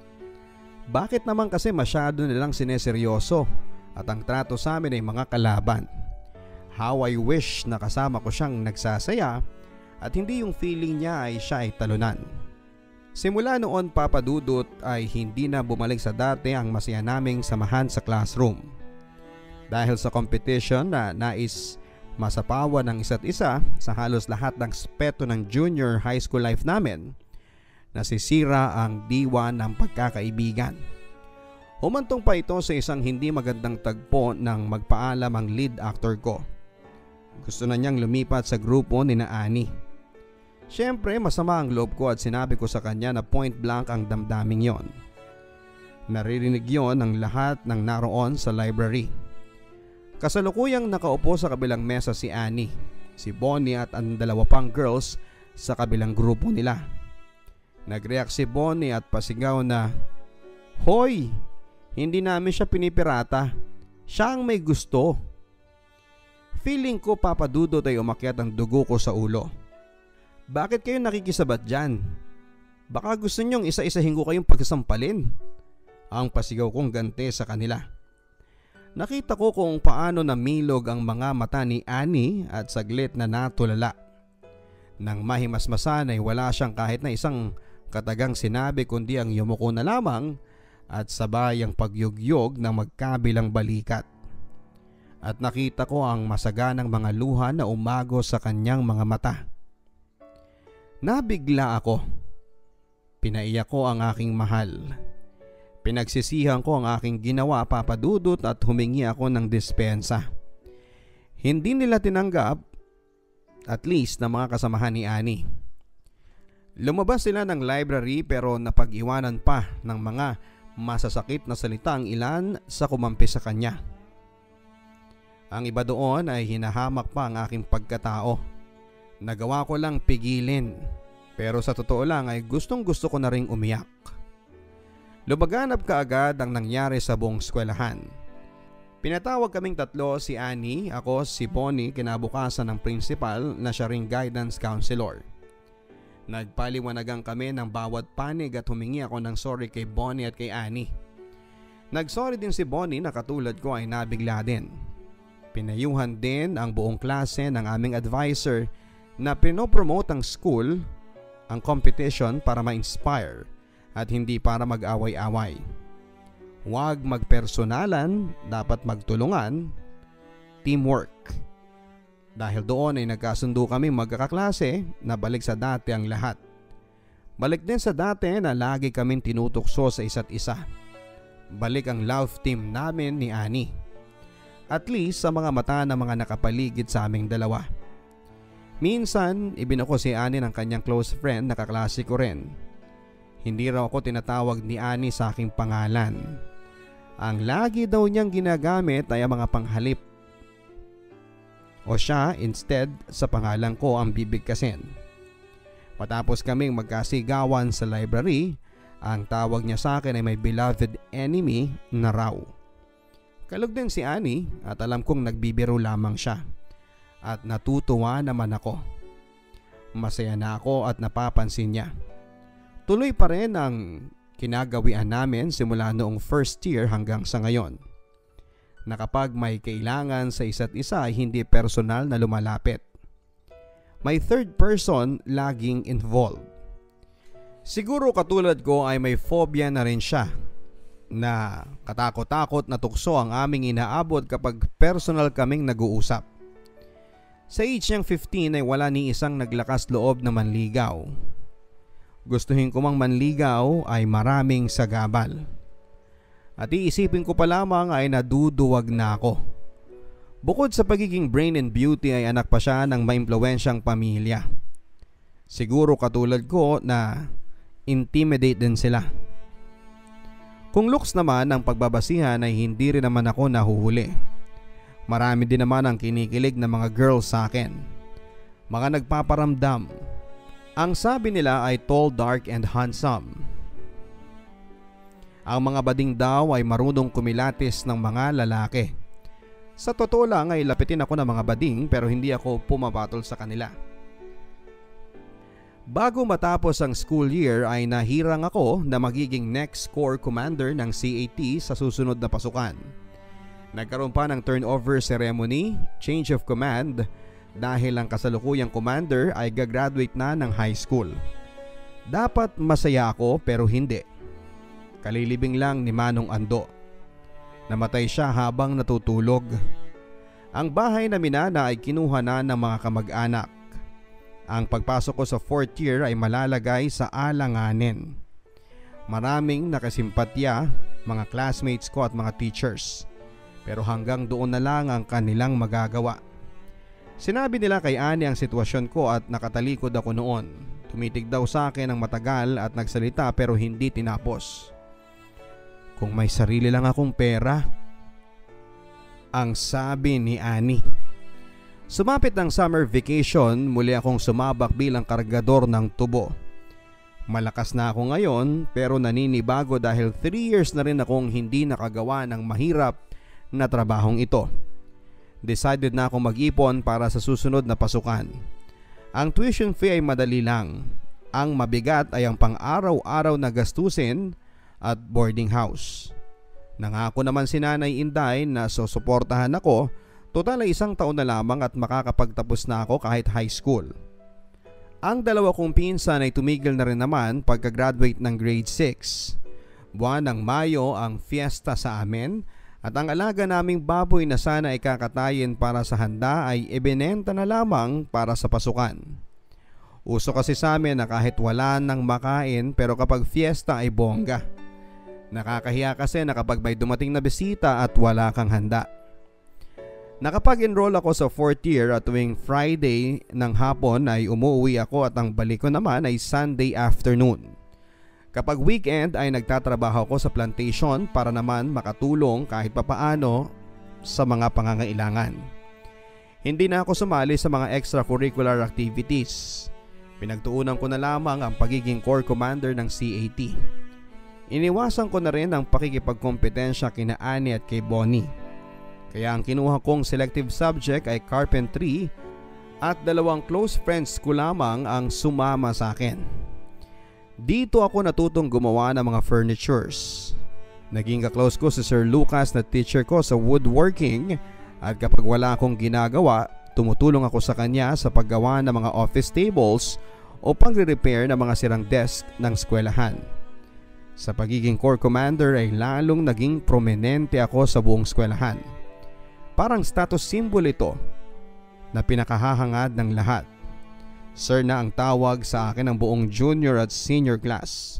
Bakit naman kasi masyado nilang sineseryoso at ang trato sa amin ay mga kalaban? How I wish na kasama ko siyang nagsasaya at hindi yung feeling niya ay siya ay talunan. Simula noon, Papa Dudut, ay hindi na bumalik sa dati ang masaya naming samahan sa classroom. Dahil sa competition na nais masapawan ng isa't isa sa halos lahat ng aspeto ng junior high school life namin, nasisira ang diwa ng pagkakaibigan. Humantong pa ito sa isang hindi magandang tagpo nang magpaalam ang lead actor ko. Gusto na niyang lumipat sa grupo ni na Annie. Siyempre masama ang loob ko at sinabi ko sa kanya na point blank ang damdaming yon. Naririnig yon ng lahat ng naroon sa library. Kasalukuyang nakaupo sa kabilang mesa si Annie, si Bonnie at ang dalawa pang girls sa kabilang grupo nila. Nag-react si Bonnie at pasigaw na, "Hoy! Hindi namin siya pinipirata. Siya ang may gusto." Feeling ko, Papa Dudut, ay umakyat ang dugo ko sa ulo. Bakit kayo nakikisabat dyan? Baka gusto nyong isa-isahin ko kayong pagsasampalin. Ang pasigaw kong gante sa kanila. Nakita ko kung paano namilog ang mga mata ni Annie at saglit na natulala. Nang mahimasmasan ay wala siyang kahit na isang katagang sinabi kundi ang yumuko na lamang at sabay ang pagyugyog ng magkabilang balikat. At nakita ko ang masaganang mga luha na umago sa kanyang mga mata. Nabigla ako. Pinaiyak ko ang aking mahal. Pinagsisihan ko ang aking ginawa, Papa Dudut, at humingi ako ng dispensa. Hindi nila tinanggap, at least na mga kasamahan ni Annie. Lumabas sila ng library pero napag-iwanan pa ng mga masasakit na salita ang ilan sa kumampi sa kanya. Ang iba doon ay hinahamak pa ang aking pagkatao. Nagawa ko lang pigilin, pero sa totoo lang ay gustong gusto ko na ring umiyak. Lumaganap kaagad ang nangyari sa buong eskwelahan. Pinatawag kaming tatlo, si Annie, ako, si Bonnie, kinabukasan ng principal na siya ring guidance counselor. Nagpaliwanagan kami ng bawat panig at humingi ako ng sorry kay Bonnie at kay Annie. Nagsorry din si Bonnie na katulad ko ay nabigla din. Pinayuhan din ang buong klase ng aming advisor na pinopromote ang school, ang competition para ma-inspire at hindi para mag-away-away. Huwag magpersonalan, dapat magtulungan, teamwork. Dahil doon ay nagkasundo kami magkakaklase na balik sa dati ang lahat. Balik din sa dati na lagi kaming tinutukso sa isa't isa. Balik ang love team namin ni Annie. At least sa mga mata ng mga nakapaligid sa aming dalawa. Minsan, ibinako si Annie ng kanyang close friend na kaklase ko rin. Hindi raw ako tinatawag ni Annie sa aking pangalan. Ang lagi daw niyang ginagamit ay ang mga panghalip. O siya instead sa pangalan ko ang bibigkasin. Matapos kaming magkasigawan sa library, ang tawag niya sa akin ay may beloved enemy na raw. Kalog din si Annie at alam kong nagbibiro lamang siya. At natutuwa naman ako. Masaya na ako at napapansin niya. Tuloy pa rin ang kinagawian namin simula noong first year hanggang sa ngayon. Na kapag may kailangan sa isa't isa ay hindi personal na lumalapit. May third person laging involved. Siguro katulad ko ay may phobia na rin siya na katakot-takot na tukso ang aming inaabot kapag personal kaming nag-uusap. Sa age niyang fifteen ay wala ni isang naglakas loob na manligaw. Gustuhin ko mang manligaw ay maraming sagabal. At iisipin ko pa lamang ay naduduwag na ako. Bukod sa pagiging brain and beauty ay anak pa siya ng maimpluwensyang pamilya. Siguro katulad ko na intimidate din sila. Kung looks naman ang pagbabasihan ay hindi rin naman ako nahuhuli. Marami din naman ang kinikilig na mga girls sa akin. Mga nagpaparamdam. Ang sabi nila ay tall, dark and handsome. Ang mga bading daw ay marunong kumilatis ng mga lalaki. Sa totoo lang ay lapitin ako ng mga bading pero hindi ako pumapatol sa kanila. Bago matapos ang school year ay nahirang ako na magiging next corps commander ng C A T sa susunod na pasukan. Nagkaroon pa ng turnover ceremony, change of command dahil ang kasalukuyang commander ay gagraduate na ng high school. Dapat masaya ako pero hindi. Kalilibing lang ni Manong Ando. Namatay siya habang natutulog. Ang bahay na minana ay kinuha na ng mga kamag-anak. Ang pagpasok ko sa fourth year ay malalagay sa alanganin. Maraming nakasimpatya, mga classmates ko at mga teachers. Pero hanggang doon na lang ang kanilang magagawa. Sinabi nila kay Annie ang sitwasyon ko at nakatalikod ako noon. Tumitig daw sa akin ng matagal at nagsalita pero hindi tinapos. Kung may sarili lang akong pera, ang sabi ni Annie. Sumapit ang summer vacation, muli akong sumabak bilang kargador ng tubo. Malakas na ako ngayon pero naninibago dahil three years na rin akong hindi nakagawa ng mahirap na trabahong ito. Decided na akong mag-ipon para sa susunod na pasukan. Ang tuition fee ay madali lang. Ang mabigat ay ang pang-araw-araw na gastusin at boarding house. Nangako naman si Nanay Inday na susuportahan ako, total ay isang taon na lamang at makakapagtapos na ako kahit high school. Ang dalawa kong pinsan ay tumigil na rin naman pagka-graduate ng grade six. Buwan ng Mayo ang fiesta sa amin at ang alaga naming baboy na sana ay kakatayin para sa handa ay ibinenta na lamang para sa pasukan. Uso kasi sa amin na kahit wala nang makain pero kapag fiesta ay bongga. Nakakahiya kasi na kapag may dumating na bisita at wala kang handa. Nakapag-enroll ako sa fourth year at tuwing Friday ng hapon ay umuwi ako at ang balik ko naman ay Sunday afternoon. Kapag weekend ay nagtatrabaho ako sa plantation para naman makatulong kahit papaano sa mga pangangailangan. Hindi na ako sumali sa mga extracurricular activities. Pinagtuunan ko na lamang ang pagiging corps commander ng C A T. Iniwasan ko na rin ang pakikipagkompetensya kina Annie at kay Bonnie. Kaya ang kinuha kong selective subject ay carpentry at dalawang close friends ko lamang ang sumama sa akin. Dito ako natutong gumawa ng mga furnitures. Naging ka-close ko si Sir Lucas na teacher ko sa woodworking at kapag wala akong ginagawa, tumutulong ako sa kanya sa paggawa ng mga office tables o pagre-repair ng mga sirang desk ng eskwelahan. Sa pagiging corps commander ay lalong naging prominente ako sa buong eskwelahan. Parang status symbol ito na pinakahahangad ng lahat. Sir na ang tawag sa akin ng buong junior at senior class.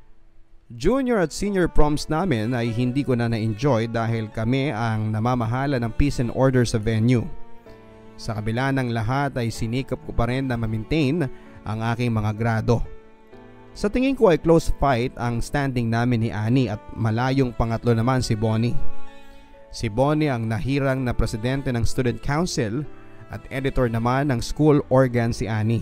Junior at senior proms namin ay hindi ko na na-enjoy dahil kami ang namamahala ng peace and order sa venue. Sa kabila ng lahat ay sinikap ko pa rin na ma-maintain ang aking mga grado. Sa tingin ko ay close fight ang standing namin ni Annie at malayong pangatlo naman si Bonnie. Si Bonnie ang nahirang na presidente ng student council at editor naman ng school organ si Annie.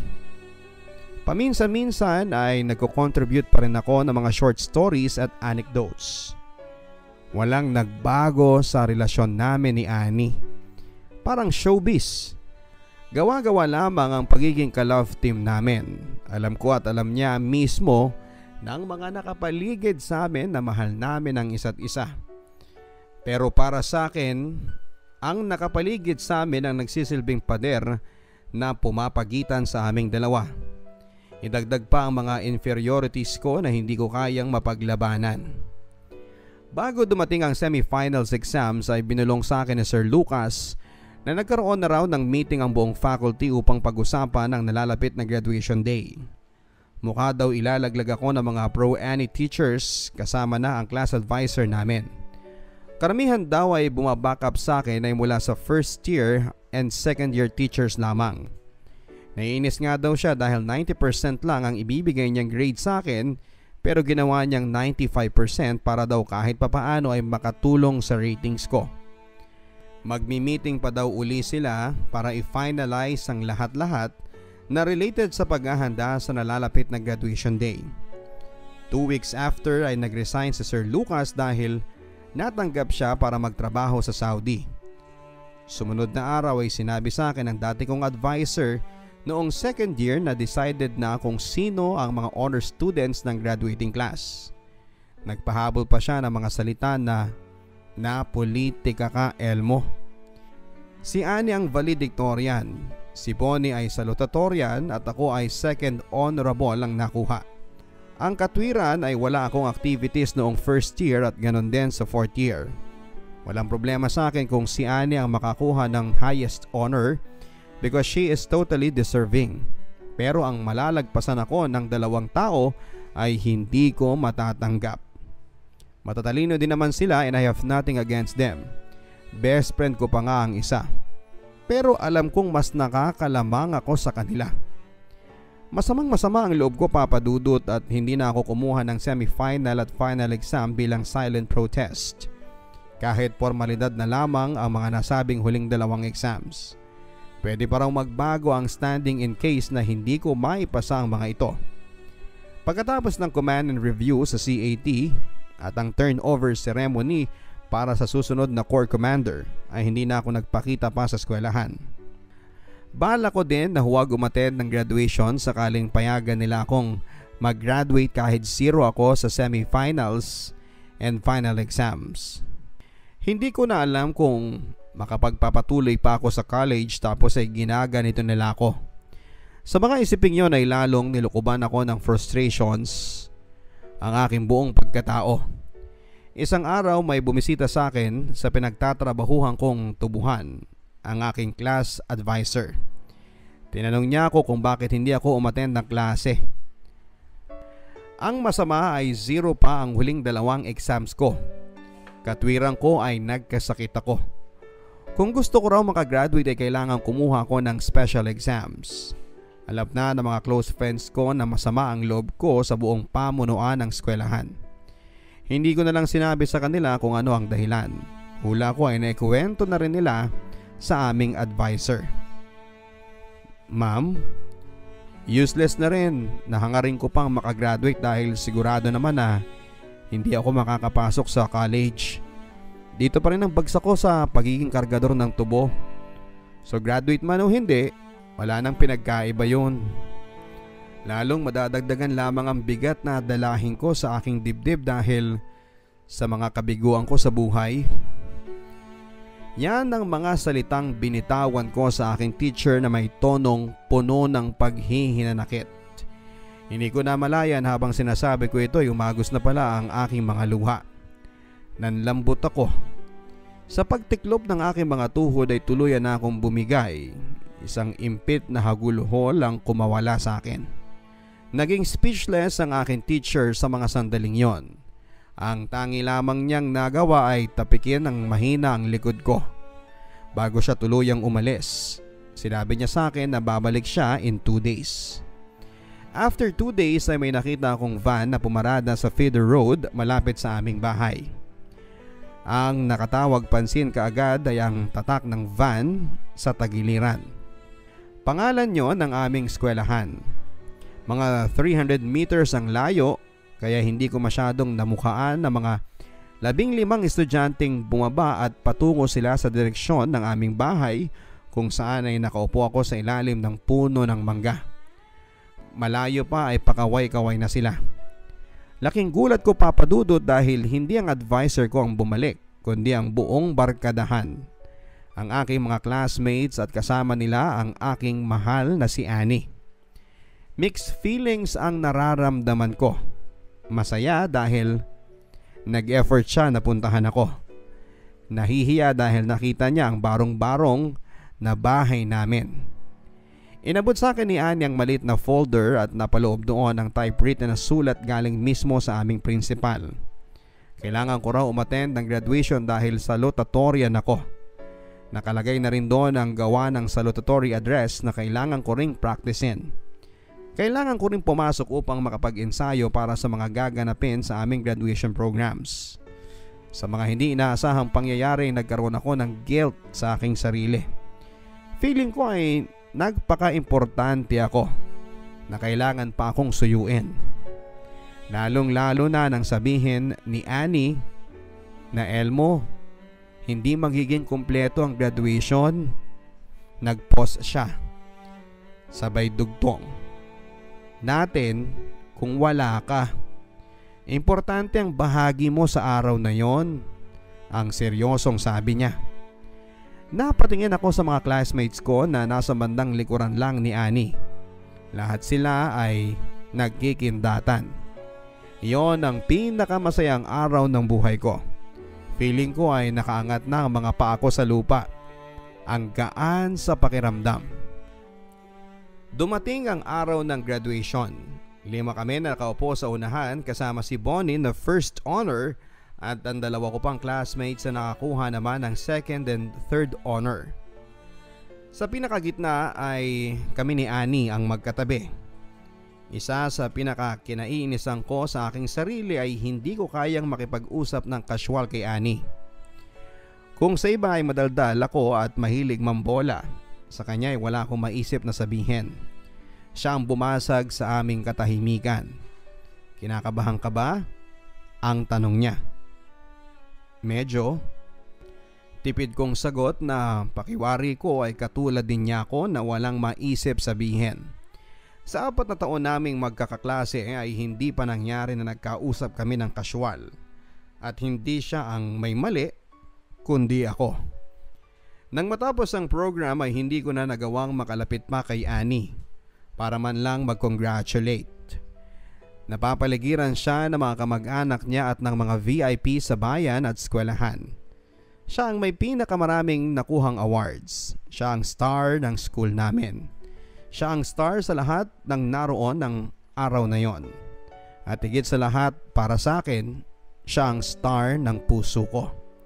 Paminsan-minsan ay nagko-contribute pa rin ako ng mga short stories at anecdotes. Walang nagbago sa relasyon namin ni Annie. Parang showbiz. Gawa-gawa lamang ang pagiging ka-love team namin. Alam ko at alam niya mismo ng mga nakapaligid sa amin na mahal namin ang isa't isa. Pero para sa akin, ang nakapaligid sa amin ang nagsisilbing pader na pumapagitan sa aming dalawa. Idagdag pa ang mga inferiorities ko na hindi ko kayang mapaglabanan. Bago dumating ang semifinals exams ay binulong sa akin ni Sir Lucas na nagkaroon na raw ng meeting ang buong faculty upang pag-usapan ang nalalapit na graduation day. Mukha daw ilalaglag ako ng mga pro-Annie teachers kasama na ang class advisor namin. Karamihan daw ay bumabackup sa akin ay mula sa first year and second year teachers lamang. Naiinis nga daw siya dahil ninety percent lang ang ibibigay niyang grade sa akin pero ginawa niyang ninety-five percent para daw kahit papaano ay makatulong sa ratings ko. Magmi-meeting pa daw uli sila para i-finalize ang lahat-lahat na related sa paghahanda sa nalalapit na graduation day. Two weeks after ay nag-resign si Sir Lucas dahil natanggap siya para magtrabaho sa Saudi. Sumunod na araw ay sinabi sa akin ng dati kong advisor noong second year na decided na kung sino ang mga honor students ng graduating class. Nagpahabol pa siya ng mga salita na na politika ka, Elmo. Si Annie ang valedictorian, si Bonnie ay salutatorian at ako ay second honorable ang nakuha. Ang katwiran ay wala akong activities noong first year at ganon din sa fourth year. Walang problema sa akin kung si Annie ang makakuha ng highest honor because she is totally deserving. Pero ang malalagpasan ako ng dalawang tao ay hindi ko matatanggap. Matatalino din naman sila and I have nothing against them. Best friend ko pa nga ang isa. Pero alam kong mas nakakalamang ako sa kanila. Masamang masama ang loob ko, Papa Dudut, at hindi na ako kumuha ng semifinal at final exam bilang silent protest. Kahit formalidad na lamang ang mga nasabing huling dalawang exams. Pwede pa raw magbago ang standing in case na hindi ko maipasa ang mga ito. Pagkatapos ng command and review sa C A T at ang turnover ceremony para sa susunod na Corps Commander ay hindi na ako nagpakita pa sa eskwelahan. Bala ko din na huwag umattend ng graduation sakaling payagan nila akong mag-graduate kahit zero ako sa semifinals and final exams. Hindi ko na alam kung makapagpapatuloy pa ako sa college tapos ay ginaganito nila ako. Sa mga isiping yon ay lalong nilukuban ako ng frustrations ang aking buong pagkatao. Isang araw may bumisita sa akin sa pinagtatrabahuhan kong tubuhan, ang aking class advisor. Tinanong niya ako kung bakit hindi ako umattend ng klase. Ang masama ay zero pa ang huling dalawang exams ko. Katwiran ko ay nagkasakit ako. Kung gusto ko raw makagraduate ay kailangan kumuha ko ng special exams. Alam na ng mga close friends ko na masama ang loob ko sa buong pamunuan ng eskwelahan. Hindi ko na lang sinabi sa kanila kung ano ang dahilan. Hula ko ay naikwento na rin nila sa aming advisor. Ma'am, useless na rin. Nahangarin ko pang makagraduate dahil sigurado naman na hindi ako makakapasok sa college. Dito pa rin ang bagsak ko sa pagiging kargador ng tubo. So graduate man o hindi, wala nang pinagkaiba yun. Lalong madadagdagan lamang ang bigat na dalahin ko sa aking dibdib dahil sa mga kabiguan ko sa buhay. Yan ang mga salitang binitawan ko sa aking teacher na may tonong puno ng paghihinanakit. Hindi ko na malayan habang sinasabi ko ito ay umagos na pala ang aking mga luha. Nanlambot ako. Sa pagtiklop ng aking mga tuhod ay tuluyan na akong bumigay. Isang impit na hagulhol ang kumawala sa akin. Naging speechless ang aking teacher sa mga sandaling yon. Ang tangi lamang niyang nagawa ay tapikin ng mahina ang likod ko. Bago siya tuluyang umalis, sinabi niya sa akin na babalik siya in two days. After two days ay may nakita akong van na pumarada sa feeder road malapit sa aming bahay. Ang nakatawag pansin kaagad ay ang tatak ng van sa tagiliran. Pangalan nyo ng aming eskwelahan. Mga three hundred meters ang layo kaya hindi ko masyadong namukhaan na mga labing limang estudyanteng bumaba at patungo sila sa direksyon ng aming bahay kung saan ay nakaupo ako sa ilalim ng puno ng mangga. Malayo pa ay pakaway-kaway na sila. Laking gulat ko, Papa Dudut, dahil hindi ang advisor ko ang bumalik kundi ang buong barkadahan. Ang aking mga classmates at kasama nila ang aking mahal na si Annie. Mixed feelings ang nararamdaman ko. Masaya dahil nag-effort siya na puntahan ako. Nahihiya dahil nakita niya ang barong-barong na bahay namin. Inabot sa akin ni Annie ang maliit na folder at napaloob doon ang typewritten na sulat galing mismo sa aming principal. Kailangan ko raw umattend ng graduation dahil salutatorian ako. Nakalagay na rin doon ang gawa ng salutatory address na kailangan ko ring practicein. Kailangan ko rin pumasok upang makapag-ensayo para sa mga gaganapin sa aming graduation programs. Sa mga hindi inaasahang pangyayari, nagkaroon ako ng guilt sa aking sarili. Feeling ko ay nagpaka-importante ako na kailangan pa akong suyuin. Lalong-lalo na nang sabihin ni Annie na Elmo, hindi magiging kumpleto ang graduation. Nag-pause siya. Sabay dugtong natin kung wala ka. Importante ang bahagi mo sa araw na yon. Ang seryosong sabi niya. Napatingin ako sa mga classmates ko na nasa bandang likuran lang ni Annie. Lahat sila ay nagkikindatan. Iyon ang pinakamasayang araw ng buhay ko. Feeling ko ay nakaangat na ang mga paa ko sa lupa. Ang gaan sa pakiramdam. Dumating ang araw ng graduation. Lima kami na nakaupo sa unahan kasama si Bonnie na first honor at ang dalawa ko pang classmates na nakakuha naman ng second and third honor. Sa pinakagitna ay kami ni Annie ang magkatabi. Isa sa pinakakinaiinisan ko sa aking sarili ay hindi ko kayang makipag-usap ng casual kay Annie. Kung sa iba ay madaldal ako at mahilig mambola, sa kanya ay wala akong maisip na sabihin. Siya ang bumasag sa aming katahimikan. Kinakabahan ka ba? Ang tanong niya. Medyo. Tipid kong sagot na pakiwari ko ay katulad din niya ako na walang maisip sabihin. Sa apat na taon naming magkakaklase ay hindi pa nangyari na nagkausap kami ng casual. At hindi siya ang may mali, kundi ako. Nang matapos ang program ay hindi ko na nagawang makalapit pa kay Annie para man lang mag-congratulate. Napapaligiran siya ng mga kamag-anak niya at ng mga V I P sa bayan at eskwelahan. Siya ang may pinakamaraming nakuhang awards. Siya ang star ng school namin. Siya ang star sa lahat ng naroon ng araw na yon. At higit sa lahat, para sa akin, siya ang star ng puso ko.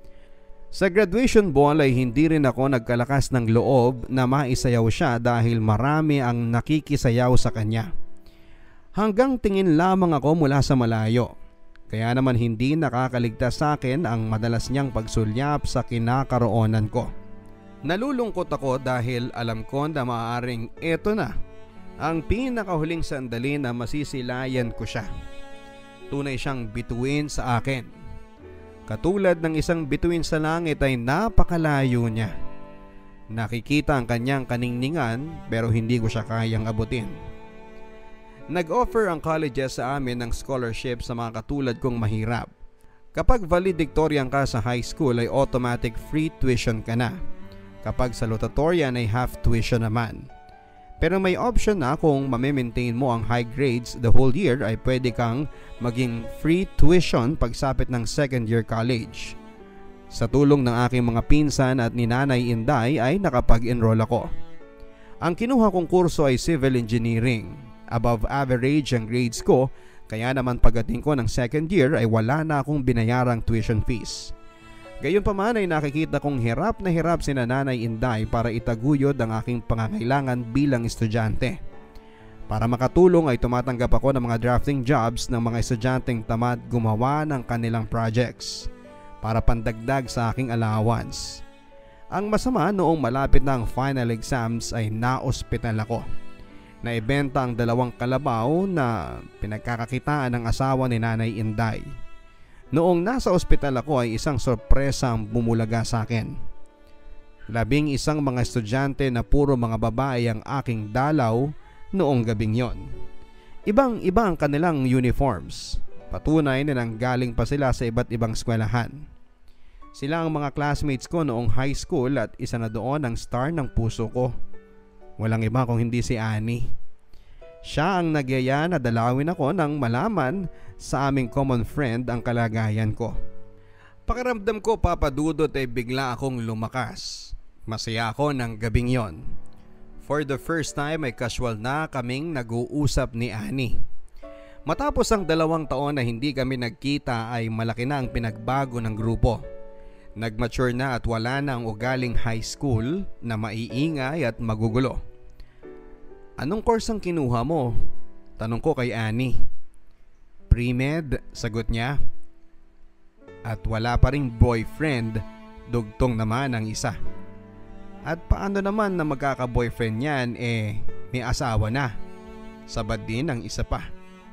Sa graduation ball ay hindi rin ako nagkalakas ng loob na maisayaw siya dahil marami ang nakikisayaw sa kanya. Hanggang tingin lamang ako mula sa malayo. Kaya naman hindi nakakaligtas sa akin ang madalas niyang pagsulyap sa kinakaroonan ko. Nalulungkot ako dahil alam ko na maaaring eto na ang pinakahuling sandali na masisilayan ko siya. Tunay siyang bituin sa akin. Katulad ng isang bituin sa langit ay napakalayo niya. Nakikita ang kanyang kaningningan pero hindi ko siya kayang abutin. Nag-offer ang colleges sa amin ng scholarship sa mga katulad kong mahirap. Kapag valedictorian ka sa high school ay automatic free tuition ka na. Kapag salutatorian ay half tuition naman. Pero may option na kung mamimaintain mo ang high grades the whole year ay pwede kang maging free tuition pagsapit ng second year college. Sa tulong ng aking mga pinsan at ni Nanay Inday ay nakapag-enroll ako. Ang kinuha kong kurso ay civil engineering. Above average ang grades ko, kaya naman pagdating ko ng second year ay wala na akong binayarang tuition fees. Gayunpaman ay nakikita kong hirap na hirap si Nanay Inday para itaguyod ang aking pangangailangan bilang estudyante. Para makatulong ay tumatanggap ako ng mga drafting jobs ng mga estudyanteng tamad gumawa ng kanilang projects para pandagdag sa aking allowance. Ang masama, noong malapit na ang final exams ay na-ospital ako. Naibenta ang dalawang kalabaw na pinagkakakitaan ng asawa ni Nanay Inday. Noong nasa ospital ako ay isang sorpresang bumulaga sa akin. Labing isang mga estudyante na puro mga babae ang aking dalaw noong gabing yon. Ibang iba ang kanilang uniforms. Patunay na nanggaling pa sila sa iba't ibang eskwelahan. Sila ang mga classmates ko noong high school at isa na doon ang star ng puso ko. Walang iba kung hindi si Annie. Siya ang nagyaya na dalawin ako nang malaman sa aming common friend ang kalagayan ko. Pakiramdam ko, Papa Dudut, ay bigla akong lumakas. Masaya ako ng gabing yon. For the first time ay casual na kaming nag-uusap ni Annie. Matapos ang dalawang taon na hindi kami nagkita ay malaki na ang pinagbago ng grupo. Nag-mature na at wala na ang ugaling high school na maiingay at magugulo. Anong course ang kinuha mo? Tanong ko kay Annie. Pre-med, sagot niya. At wala pa ring boyfriend, dugtong naman ang isa. At paano naman na magkaka-boyfriend yan eh may asawa na? Sabad din ang isa pa.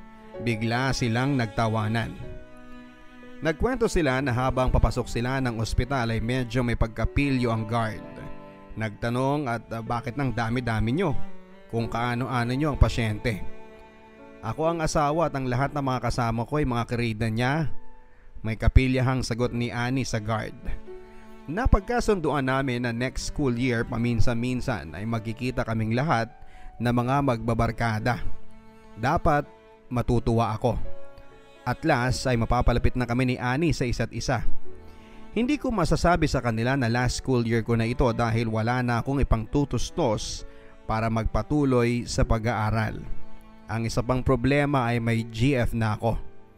Bigla silang nagtawanan. Nagkwento sila na habang papasok sila ng ospital ay medyo may pagkapilyo ang guard. Nagtanong at uh, bakit nang dami-dami nyo? Kung kaano-ano nyo ang pasyente. Ako ang asawa at ang lahat ng mga kasama ko ay mga karida niya. May kapilyahang sagot ni Annie sa guard. Napagkasunduan namin na next school year paminsan-minsan ay magkikita kaming lahat na mga magbabarkada. Dapat matutuwa ako. At last ay mapapalapit na kami ni Annie sa isa't isa. Hindi ko masasabi sa kanila na last school year ko na ito dahil wala na akong ipangtutustos para magpatuloy sa pag-aaral. Ang isa pang problema ay may G F na ako.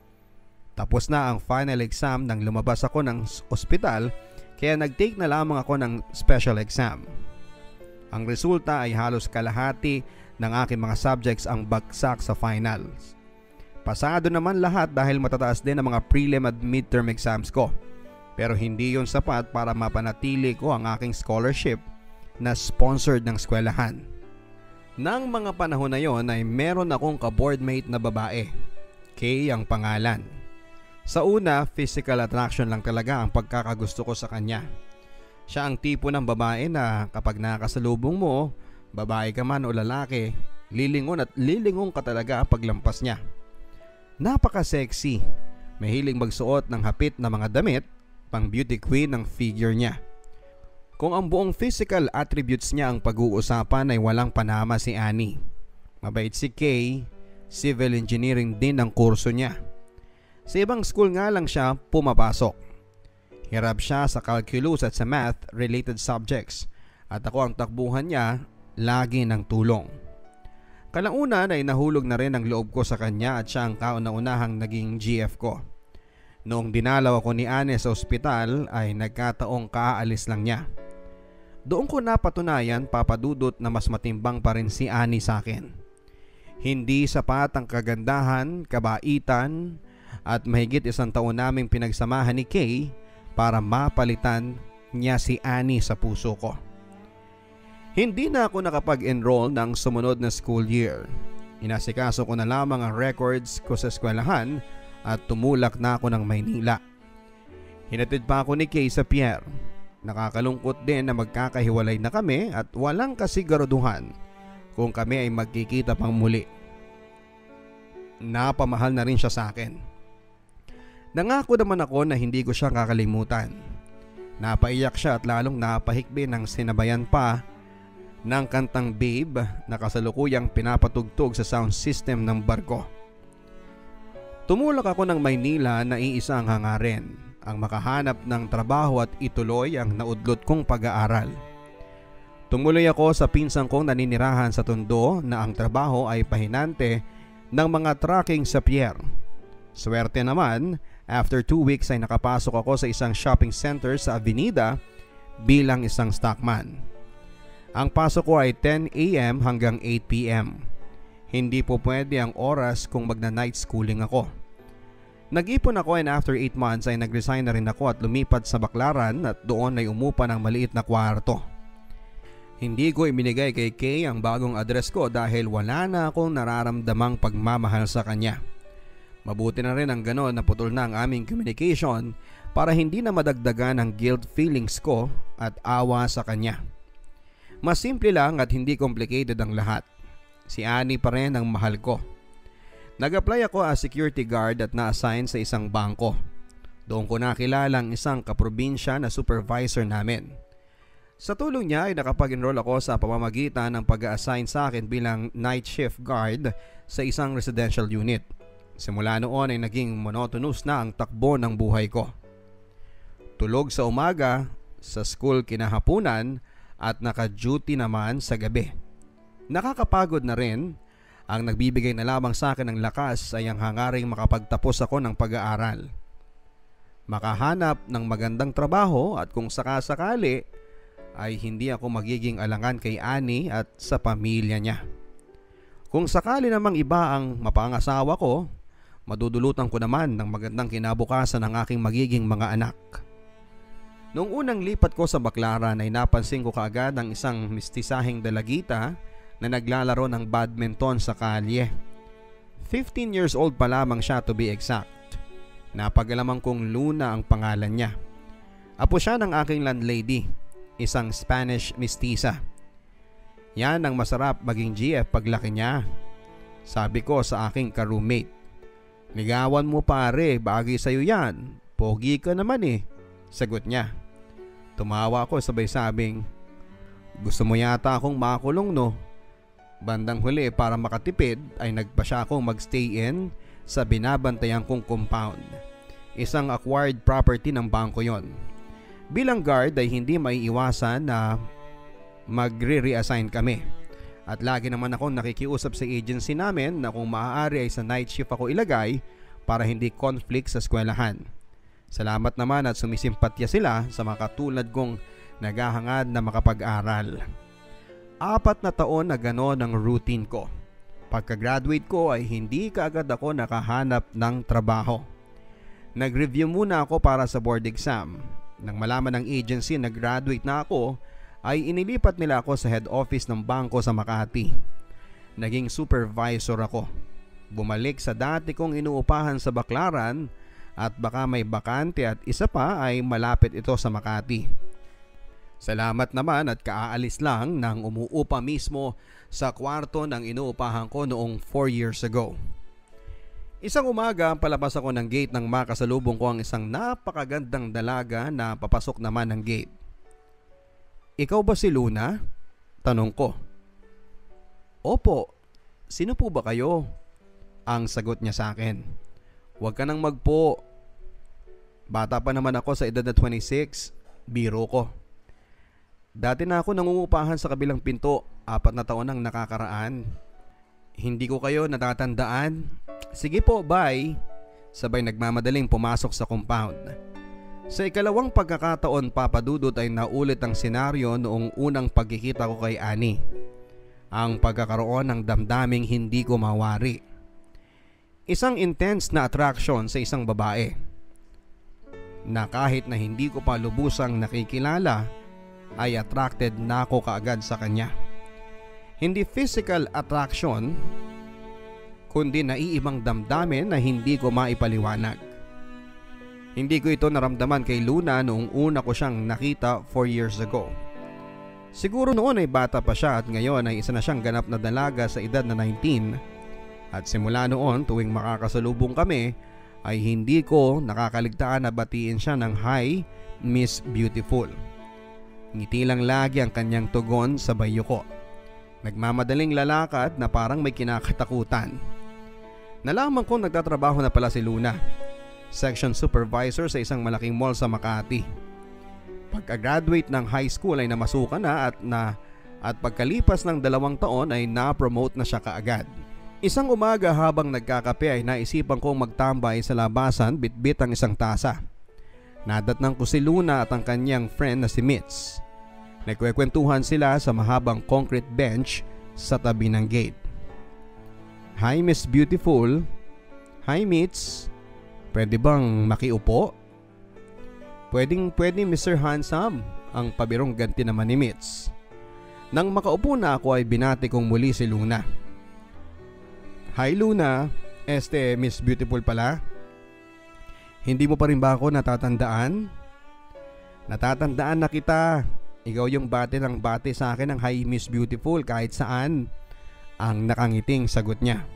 Tapos na ang final exam nang lumabas ako ng ospital kaya nag-take na lamang ako ng special exam. Ang resulta ay halos kalahati ng aking mga subjects ang bagsak sa finals. Pasado naman lahat dahil matataas din ang mga prelim at midterm exams ko. Pero hindi yon sapat para mapanatili ko ang aking scholarship na sponsored ng eskwelahan. Nang mga panahon na yon ay meron akong ka-boardmate na babae. Kay ang pangalan. Sa una, physical attraction lang talaga ang pagkakagusto ko sa kanya. Siya ang tipo ng babae na kapag nakasalubong mo, babae ka man o lalaki, lilingon at lilingon ka talaga paglampas niya. Napaka-sexy. Mahilig magsuot ng hapit na mga damit, pang beauty queen ng figure niya. Kung ang buong physical attributes niya ang pag-uusapan ay walang panama si Annie. Mabait si Kay, civil engineering din ang kurso niya. Sa ibang school nga lang siya pumapasok. Hirap siya sa calculus at sa math related subjects at ako ang takbuhan niya lagi ng tulong. Kalaunan ay nahulog na rin ang loob ko sa kanya at siya ang kauna-unahang naging G F ko. Noong dinalaw ako ni Anne sa ospital ay nagkataong kaalis lang niya. Doon ko napatunayan, Papa Dudut, na mas matimbang pa rin si Annie sa akin. Hindi sapat ang kagandahan, kabaitan at mahigit isang taon naming pinagsamahan ni Kay para mapalitan niya si Annie sa puso ko. Hindi na ako nakapag-enroll ng sumunod na school year. Inasikaso ko na lamang ang records ko sa eskwelahan at tumulak na ako ng Maynila. Hinatid pa ako ni Kay sa pier. Nakakalungkot din na magkakahiwalay na kami at walang kasiguraduhan kung kami ay magkikita pang muli. Napamahal na rin siya sa akin. Nangako naman ako na hindi ko siya kakalimutan. Napaiyak siya at lalong napahikbi nang sinabayan pa ng kantang Babe na kasalukuyang pinapatugtog sa sound system ng barko. Tumulak ako ng Maynila na iisa ang hangarin, ang makahanap ng trabaho at ituloy ang naudlot kong pag-aaral. Tumuloy ako sa pinsang kong naninirahan sa Tondo na ang trabaho ay pahinante ng mga trucking sa pier. Swerte naman, after two weeks ay nakapasok ako sa isang shopping center sa Avenida bilang isang stockman. Ang pasok ko ay ten a m hanggang eight p m Hindi po pwede ang oras kung magna-night schooling ako. Nag-ipon ako and after eight months ay nag-resign na rin ako at lumipat sa Baclaran at doon ay umupa ng maliit na kwarto. Hindi ko ibinigay kay Kay ang bagong address ko dahil wala na akong nararamdamang pagmamahal sa kanya. Mabuti na rin ang ganon na putol na ang aming communication para hindi na madagdagan ang guilt feelings ko at awa sa kanya. Mas simple lang at hindi complicated ang lahat. Si Annie pa rin ang mahal ko. Nag-apply ako as security guard at na-assign sa isang bangko. Doon ko nakilala ang isang kaprobinsya na supervisor namin. Sa tulong niya ay nakapag-enroll ako sa pamamagitan ng pag-assign sa akin bilang night shift guard sa isang residential unit. Simula noon ay naging monotonous na ang takbo ng buhay ko. Tulog sa umaga, sa school kinahapunan at naka-duty naman sa gabi. Nakakapagod na rin. Ang nagbibigay na lamang sa akin ng lakas ay ang hangaring makapagtapos ako ng pag-aaral. Makahanap ng magandang trabaho at kung sakasakali ay hindi ako magiging alangan kay Annie at sa pamilya niya. Kung sakali namang iba ang mapangasawa ko, madudulutan ko naman ng magandang kinabukasan ng aking magiging mga anak. Noong unang lipat ko sa Baclaran ay napansin ko kaagad ang isang mistisaheng dalagita na naglalaro ng badminton sa kalye. fifteen years old pa lamang siya to be exact. Napag-alaman kong Luna ang pangalan niya. Apo siya ng aking landlady, isang Spanish mestiza. Yan ang masarap maging G F paglaki niya. Sabi ko sa aking ka-roommate, ligawan mo pare, bagay sa'yo yan. Pogi ka naman eh. Sagot niya. Tumawa ako sabay sabing, gusto mo yata akong makulong no? Bandang huli para makatipid ay nagpa siya akong magstay in sa binabantayan kong compound. Isang acquired property ng bangko yon. Bilang guard ay hindi maiiwasan na magre-reassign kami. At lagi naman akong nakikiusap sa agency namin na kung maaari ay sa night shift ako ilagay para hindi conflict sa eskwelahan. Salamat naman at sumisimpatya sila sa mga katulad kong naghahangad na makapag-aral. Apat na taon na gano'n ang routine ko. Pagka-graduate ko ay hindi kaagad ako nakahanap ng trabaho. Nag-review muna ako para sa board exam. Nang malaman ng agency na graduate na ako, ay inilipat nila ako sa head office ng bangko sa Makati. Naging supervisor ako. Bumalik sa dati kong inuupahan sa Baclaran at baka may bakante at isa pa ay malapit ito sa Makati. Salamat naman at kaaalis lang nang umuupa mismo sa kwarto ng inuupahan ko noong four years ago. Isang umaga palabas ako ng gate nang makasalubong ko ang isang napakagandang dalaga na papasok naman ng gate. Ikaw ba si Luna? Tanong ko. Opo, sino po ba kayo? Ang sagot niya sa akin. Huwag ka nang magpo. Bata pa naman ako sa edad na twenty-six, biro ko. Dati na ako nangungupahan sa kabilang pinto, apat na taon nang nakakaraan. Hindi ko kayo natatandaan. Sige po, bye. Sabay nagmamadaling pumasok sa compound. Sa ikalawang pagkakataon, Papa Dudut, ay naulit ang senaryo noong unang pagkikita ko kay Annie. Ang pagkakaroon ng damdaming hindi ko mawari. Isang intense na attraction sa isang babae na kahit na hindi ko pa lubusang nakikilala ay attracted na ako kaagad sa kanya. Hindi physical attraction, kundi naiibang damdamin na hindi ko maipaliwanag. Hindi ko ito naramdaman kay Luna noong una ko siyang nakita four years ago. Siguro noon ay bata pa siya at ngayon ay isa na siyang ganap na dalaga sa edad na nineteen. At simula noon tuwing makakasalubong kami ay hindi ko nakakaligtaan na batiin siya ng Hi, Miss Beautiful. Ngiti lang lagi ang kanyang tugon sa bayo ko. Nagmamadaling lalakad na parang may kinakatakutan. Nalaman kong nagtatrabaho na pala si Luna, section supervisor sa isang malaking mall sa Makati. Pagka-graduate ng high school ay namasukan na at na at pagkalipas ng dalawang taon ay na-promote na siya kaagad. Isang umaga habang nagkakape ay naisipan kong magtambay sa labasan bitbit ang isang tasa. Nadatnang ko si Luna at ang kanyang friend na si Mitz. Nagkwekwentuhan sila sa mahabang concrete bench sa tabi ng gate. Hi Miss Beautiful. Hi Mitz. Pwede bang makiupo? Pwedeng pwede Mister Handsome, ang pabirong ganti naman ni Mitz. Nang makaupo na ako ay binati kong muli si Luna. Hi Luna, este Miss Beautiful pala. Hindi mo pa rin ba ako natatandaan? Natatandaan na kita. Ikaw yung bate ng bate sa akin ng Hi Miss Beautiful kahit saan. Ang nakangiting sagot niya.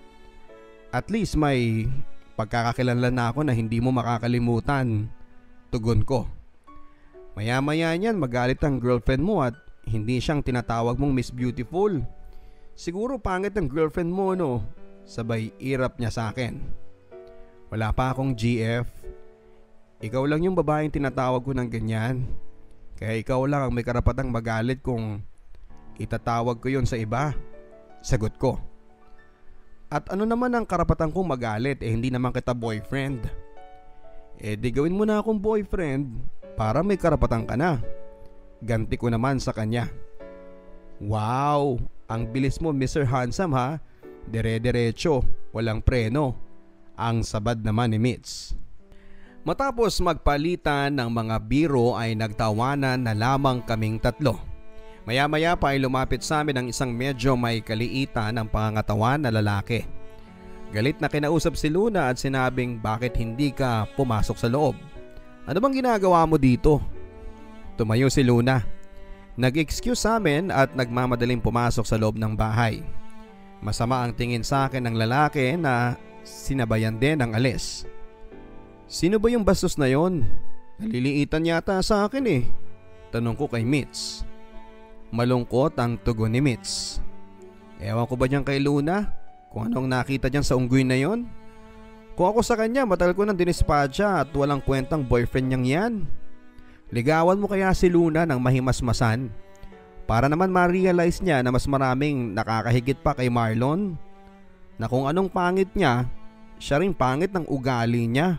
At least may pagkakakilanlan na ako na hindi mo makakalimutan. Tugon ko. Maya-maya niyan magalit ang girlfriend mo at hindi siyang tinatawag mong Miss Beautiful. Siguro pangit ang girlfriend mo, no? Sabay irap niya sa akin. Wala pa akong G F. Ikaw lang yung babaeng tinatawag ko ng ganyan. Kaya ikaw lang ang may karapatang magalit kung itatawag ko yon sa iba. Sagot ko. At ano naman ang karapatan kong magalit, eh hindi naman kita boyfriend. Eh di gawin mo na akong boyfriend para may karapatan ka na. Ganti ko naman sa kanya. Wow, ang bilis mo Mister Handsome ha. Dire-diretso, walang preno. Ang sabad naman ni Mitz. Matapos magpalitan ng mga biro ay nagtawanan na lamang kaming tatlo. Maya-maya pa ay lumapit sa amin ang isang medyo may kaliitan ng pangangatawan na lalaki. Galit na kinausap si Luna at sinabing bakit hindi ka pumasok sa loob. Ano bang ginagawa mo dito? Tumayo si Luna. Nag-excuse sa amin at nagmamadaling pumasok sa loob ng bahay. Masama ang tingin sa akin ng lalaki na sinabayan din ng alis. Sino ba yung bastos na yon? Naliliitan yata sa akin eh. Tanong ko kay Mitz. Malungkot ang tugon ni Mitz. Ewan ko ba dyan kay Luna? Kung anong nakita dyan sa unggoy na yon? Kung ako sa kanya, matagal ko nang dinispatcha at walang kwentang boyfriend niyang yan. Ligawan mo kaya si Luna ng mahimasmasan para naman ma-realize niya na mas maraming nakakahigit pa kay Marlon. Na kung anong pangit niya, siya rin pangit ng ugali niya.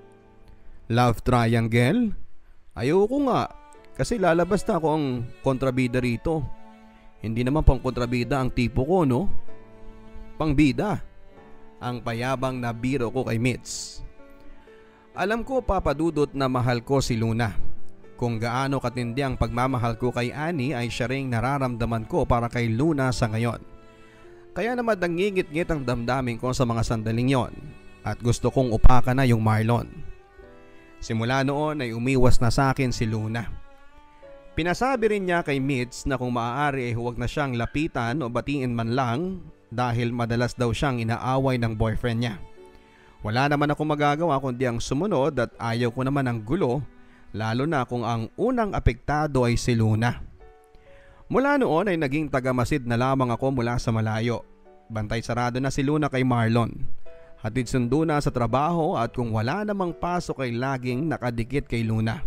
Love triangle? Ayoko nga. Kasi lalabas na ako ang kontrabida rito. Hindi naman pang kontrabida ang tipo ko, no? Pangbida. Ang payabang na biro ko kay Mitz. Alam ko Papa Dudut na mahal ko si Luna. Kung gaano katindi ang pagmamahal ko kay Annie ay siya ring nararamdaman ko para kay Luna sa ngayon. Kaya naman nangingit-ngit ang damdamin ko sa mga sandaling yon at gusto kong upakan na yung Marlon. Simula noon ay umiwas na sa akin si Luna. Pinasabi rin niya kay Mitz na kung maaari ay huwag na siyang lapitan o batiin man lang dahil madalas daw siyang inaaway ng boyfriend niya. Wala naman ako magagawa kundi ang sumunod at ayaw ko naman ng gulo lalo na kung ang unang apektado ay si Luna. Mula noon ay naging tagamasid na lamang ako mula sa malayo. Bantay sarado na si Luna kay Marlon. Hatid sundo na sa trabaho at kung wala namang pasok ay laging nakadikit kay Luna.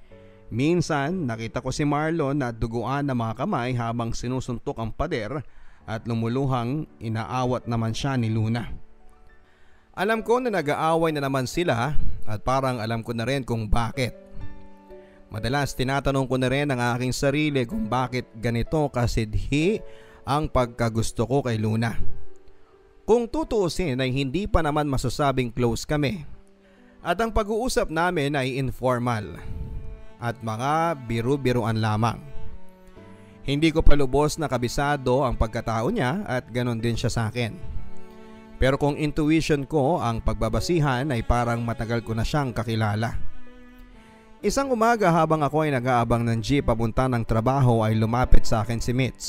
Minsan nakita ko si Marlon na duguan na mga kamay habang sinusuntok ang pader at lumuluhang inaawat naman siya ni Luna. Alam ko na nag-aaway na naman sila at parang alam ko na rin kung bakit. Madalas tinatanong ko na rin ang aking sarili kung bakit ganito kasidhi ang pagkagusto ko kay Luna. Kung tutuusin ay hindi pa naman masasabing close kami at ang pag-uusap namin ay informal at mga biru-biruan lamang. Hindi ko pa lubos na kabisado ang pagkatao niya at ganon din siya sa akin. Pero kung intuition ko ang pagbabasihan ay parang matagal ko na siyang kakilala. Isang umaga habang ako ay nag-aabang ng jeep papunta ng trabaho ay lumapit sa akin si Mitz.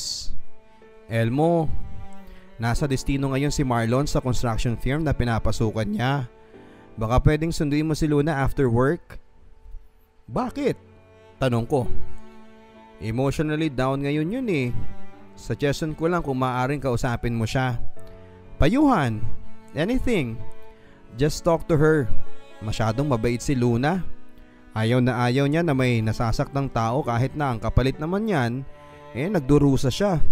Elmo, nasa destino ngayon si Marlon sa construction firm na pinapasukan niya. Baka pwedeng sunduin mo si Luna after work? Bakit? Tanong ko. Emotionally down ngayon yun eh. Suggestion ko lang kung maaaring kausapin mo siya. Payuhan, anything. Just talk to her. Masyadong mabait si Luna. Ayaw na ayaw niya na may nasasaktang tao kahit na ang kapalit naman yan, eh nagdurusa siya.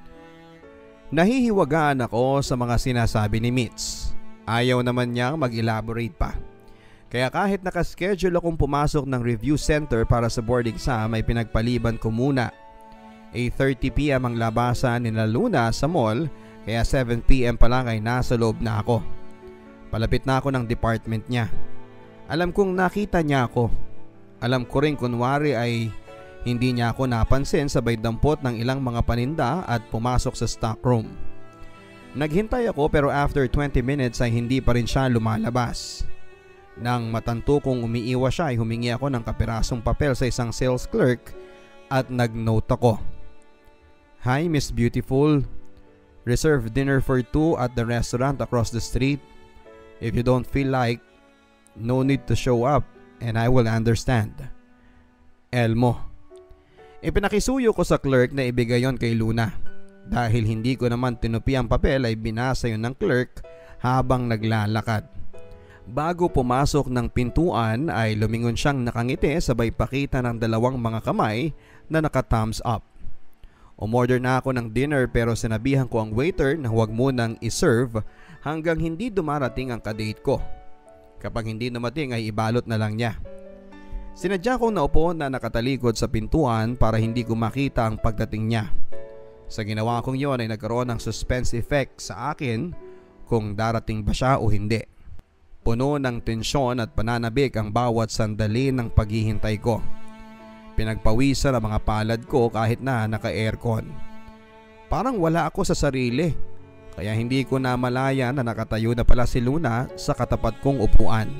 Nahihiwagaan ako sa mga sinasabi ni Mitz. Ayaw naman niyang mag-elaborate pa. Kaya kahit nakaschedule akong pumasok ng review center para sa board exam ay pinagpaliban ko muna. eight thirty p m ang labasan ni Luna sa mall Kaya seven p m pa lang ay nasa loob na ako. Palapit na ako ng department niya. Alam kong nakita niya ako. Alam ko rin kunwari ay hindi niya ako napansin, sabay dampot ng ilang mga paninda at pumasok sa stock room. Naghintay ako pero after twenty minutes ay hindi pa rin siya lumalabas. Nang matanto kong umiiwas siya ay humingi ako ng kapirasong papel sa isang sales clerk at nag-note ako. Hi Miss Beautiful, reserve dinner for two at the restaurant across the street. If you don't feel like, no need to show up and I will understand. Elmo. Ipinakisuyo ko sa clerk na ibigay yon kay Luna. Dahil hindi ko naman tinupi ang papel ay binasa yun ng clerk habang naglalakad. Bago pumasok ng pintuan ay lumingon siyang nakangiti sabay pakita ng dalawang mga kamay na naka-thumbs up. Umorder na ako ng dinner pero sinabihan ko ang waiter na huwag munang iserve hanggang hindi dumarating ang kadate ko. Kapag hindi dumating ay ibalot na lang niya. Sinadya kong naupo na nakatalikod sa pintuan para hindi ko makita ang pagdating niya. Sa ginawa kong yon ay nagkaroon ng suspense effect sa akin kung darating ba siya o hindi. Puno ng tensyon at pananabik ang bawat sandali ng paghihintay ko. Pinagpawisan ang mga palad ko kahit na naka-aircon. Parang wala ako sa sarili. Kaya hindi ko na malaya na nakatayo na pala si Luna sa katapat kong upuan.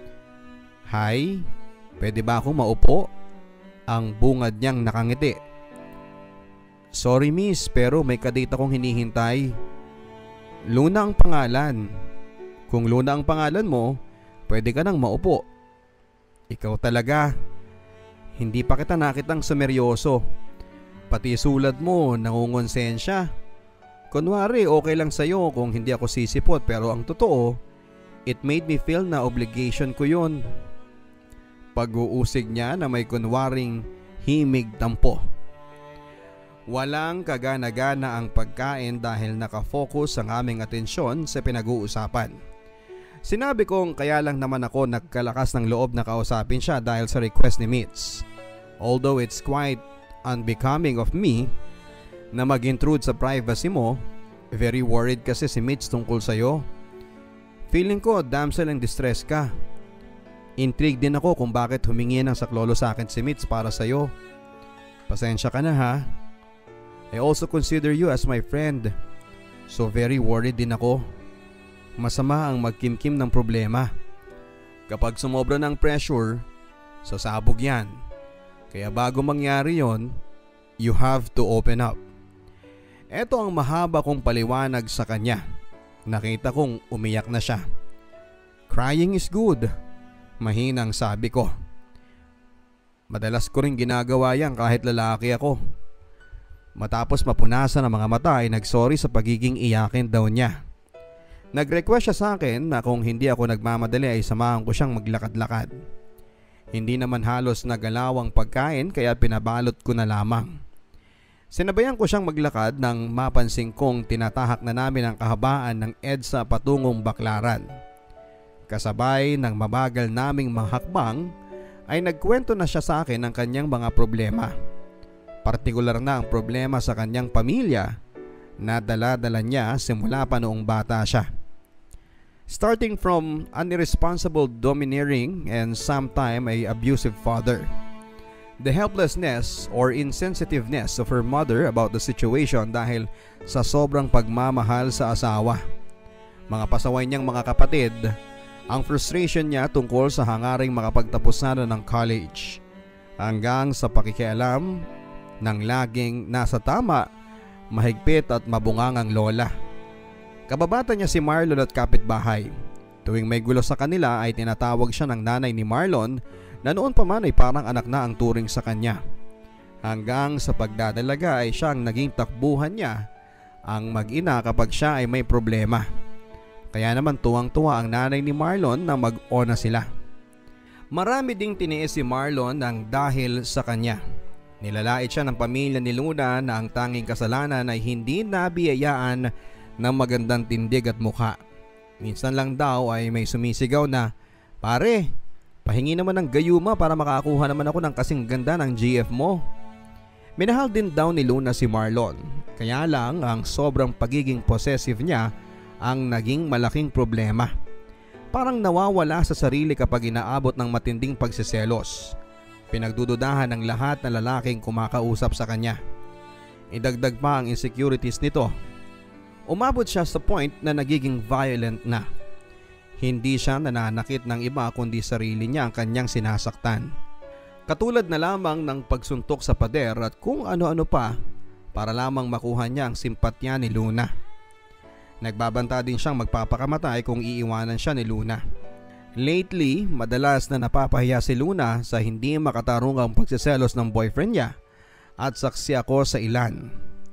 Hi, pwede ba akong maupo? Ang bungad niyang nakangiti. Sorry miss, pero may kadate akong hinihintay. Luna ang pangalan. Kung Luna ang pangalan mo, pwede ka nang maupo. Ikaw talaga. Hindi pa kita nakitang sumeryoso. Pati sulat mo nangungonsensya. Kunwari okay lang sa'yo kung hindi ako sisipot pero ang totoo, it made me feel na obligation ko yun. Pag-uusig niya na may kunwaring himig tampo. Walang kagana-gana ang pagkain dahil nakafocus ang aming atensyon sa pinag-uusapan. Sinabi kong kaya lang naman ako nagkalakas ng loob na kausapin siya dahil sa request ni Mitz. Although it's quite unbecoming of me na mag-intrude sa privacy mo, very worried kasi si Mitch tungkol sa'yo. Feeling ko damsel and distress ka. Intrigued din ako kung bakit humingi ng saklolo sa akin si Mitch para sa'yo. Pasensya ka na ha. I also consider you as my friend. So very worried din ako. Masama ang magkimkim ng problema. Kapag sumobra ng pressure, sasabog yan. Kaya bago mangyari yon, you have to open up. Ito ang mahaba kong paliwanag sa kanya. Nakita kong umiyak na siya. Crying is good, mahinang sabi ko. Madalas ko rin ginagawa yan kahit lalaki ako. Matapos mapunasan ang mga mata ay nagsorry sa pagiging iyakin daw niya. Nag-request siya sa akin na kung hindi ako nagmamadali ay samahan ko siyang maglakad-lakad. Hindi naman halos nagalawang pagkain kaya pinabalot ko na lamang. Sinabayan ko siyang maglakad nang mapansin kong tinatahak na namin ang kahabaan ng EDSA patungong Baklaran. Kasabay ng mabagal naming mahakbang ay nagkwento na siya sa akin ng kanyang mga problema. Partikular na ang problema sa kanyang pamilya na dala-dala niya simula pa noong bata siya. Starting from an irresponsible, domineering and sometime a abusive father. The helplessness or insensitiveness of her mother about the situation dahil sa sobrang pagmamahal sa asawa. Mga pasaway niyang mga kapatid, ang frustration niya tungkol sa hangaring makapagtapos na ng college. Hanggang sa pakikialam ng laging nasa tama, mahigpit at mabungangang lola. Kababata niya si Marlon at kapitbahay. Tuwing may gulo sa kanila ay tinatawag siya ng nanay ni Marlon na noon pa man ay parang anak na ang turing sa kanya. Hanggang sa pagdadalaga ay siyang naging takbuhan niya ang mag-ina kapag siya ay may problema. Kaya naman tuwang-tuwa ang nanay ni Marlon na mag-ona sila. Marami ding tiniis si Marlon ng dahil sa kanya. Nilalait siya ng pamilya ni Luna na ang tanging kasalanan ay hindi nabiyayaan ng magandang tindig at mukha. Minsan lang daw ay may sumisigaw na, "Pare, pahingi naman ng gayuma para makakuha naman ako ng kasing ganda ng G F mo." Minahal din daw ni Luna si Marlon, kaya lang ang sobrang pagiging possessive niya ang naging malaking problema. Parang nawawala sa sarili kapag inaabot ng matinding pagsiselos. Pinagdududahan ng lahat na lalaking kumakausap sa kanya. Idagdag pa ang insecurities nito. Umabot siya sa point na nagiging violent na. Hindi siya nananakit ng iba kundi sarili niya ang kanyang sinasaktan. Katulad na lamang ng pagsuntok sa pader at kung ano-ano pa para lamang makuha niya ang simpatya ni Luna. Nagbabanta din siyang magpapakamatay kung iiwanan siya ni Luna. Lately, madalas na napapahiya si Luna sa hindi makatarungang pagsiselos ng boyfriend niya at saksi ako sa ilan.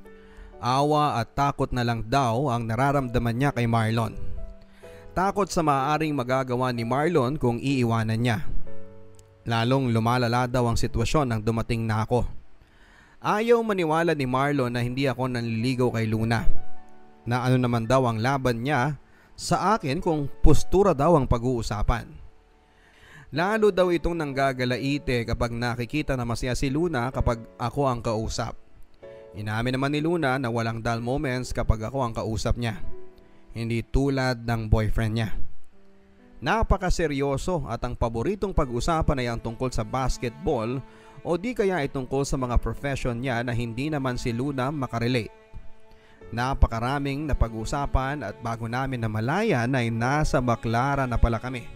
Awa at takot na lang daw ang nararamdaman niya kay Marlon. Takot sa maaaring magagawa ni Marlon kung iiwanan niya. Lalong lumalala daw ang sitwasyon nang dumating na ako. Ayaw maniwala ni Marlon na hindi ako nanliligaw kay Luna. Na ano naman daw ang laban niya sa akin kung postura daw ang pag-uusapan. Lalo daw itong nanggagalaite kapag nakikita na masaya si Luna kapag ako ang kausap. Inamin naman ni Luna na walang dull moments kapag ako ang kausap niya. Hindi tulad ng boyfriend niya. Napakaseryoso at ang paboritong pag-usapan ay ang tungkol sa basketball o di kaya ay tungkol sa mga profession niya na hindi naman si Luna makarelate. Napakaraming napag-usapan at bago namin namalayan ay nasa Baclaran na pala kami.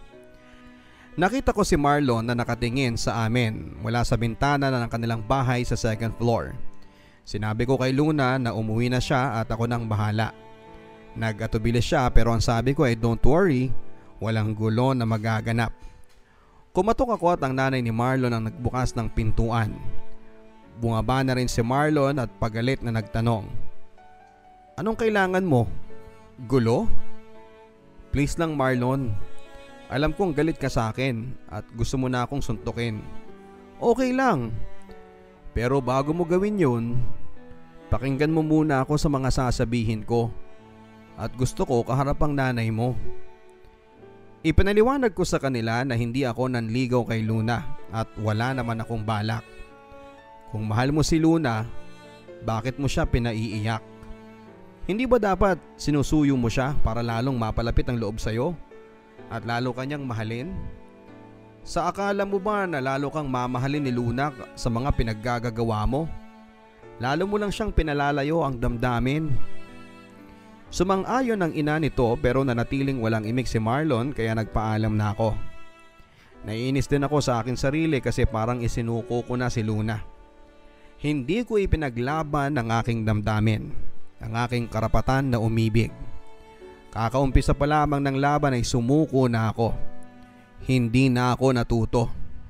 Nakita ko si Marlon na nakatingin sa amin mula sa bintana na ng kanilang bahay sa second floor. Sinabi ko kay Luna na umuwi na siya at ako nang bahala. Nag-atubili siya pero ang sabi ko ay don't worry, walang gulo na magaganap. Kumatok ako at ang nanay ni Marlon ang nagbukas ng pintuan. Bungaba na rin si Marlon at pagalit na nagtanong, "Anong kailangan mo? Gulo?" "Please lang Marlon. Alam kong galit ka sa akin at gusto mo na akong suntukin. Okay lang. Pero bago mo gawin yun, pakinggan mo muna ako sa mga sasabihin ko. At gusto ko kaharap ang nanay mo." Ipinaliwanag ko sa kanila na hindi ako nanligaw kay Luna at wala naman akong balak. Kung mahal mo si Luna, bakit mo siya pinaiiyak? Hindi ba dapat sinusuyo mo siya para lalong mapalapit ang loob sa'yo at lalo kanyang mahalin? Sa akala mo ba na lalo kang mamahalin ni Luna sa mga pinaggagawa mo? Lalo mo lang siyang pinalalayo ang damdamin. Sumang-ayon ang ina nito pero nanatiling walang imik si Marlon kaya nagpaalam na ako. Naiinis din ako sa akin sarili kasi parang isinuko ko na si Luna. Hindi ko ipinaglaban ang aking damdamin, ang aking karapatan na umibig. Kakaumpisa pa lamang ng laban ay sumuko na ako. Hindi na ako natuto.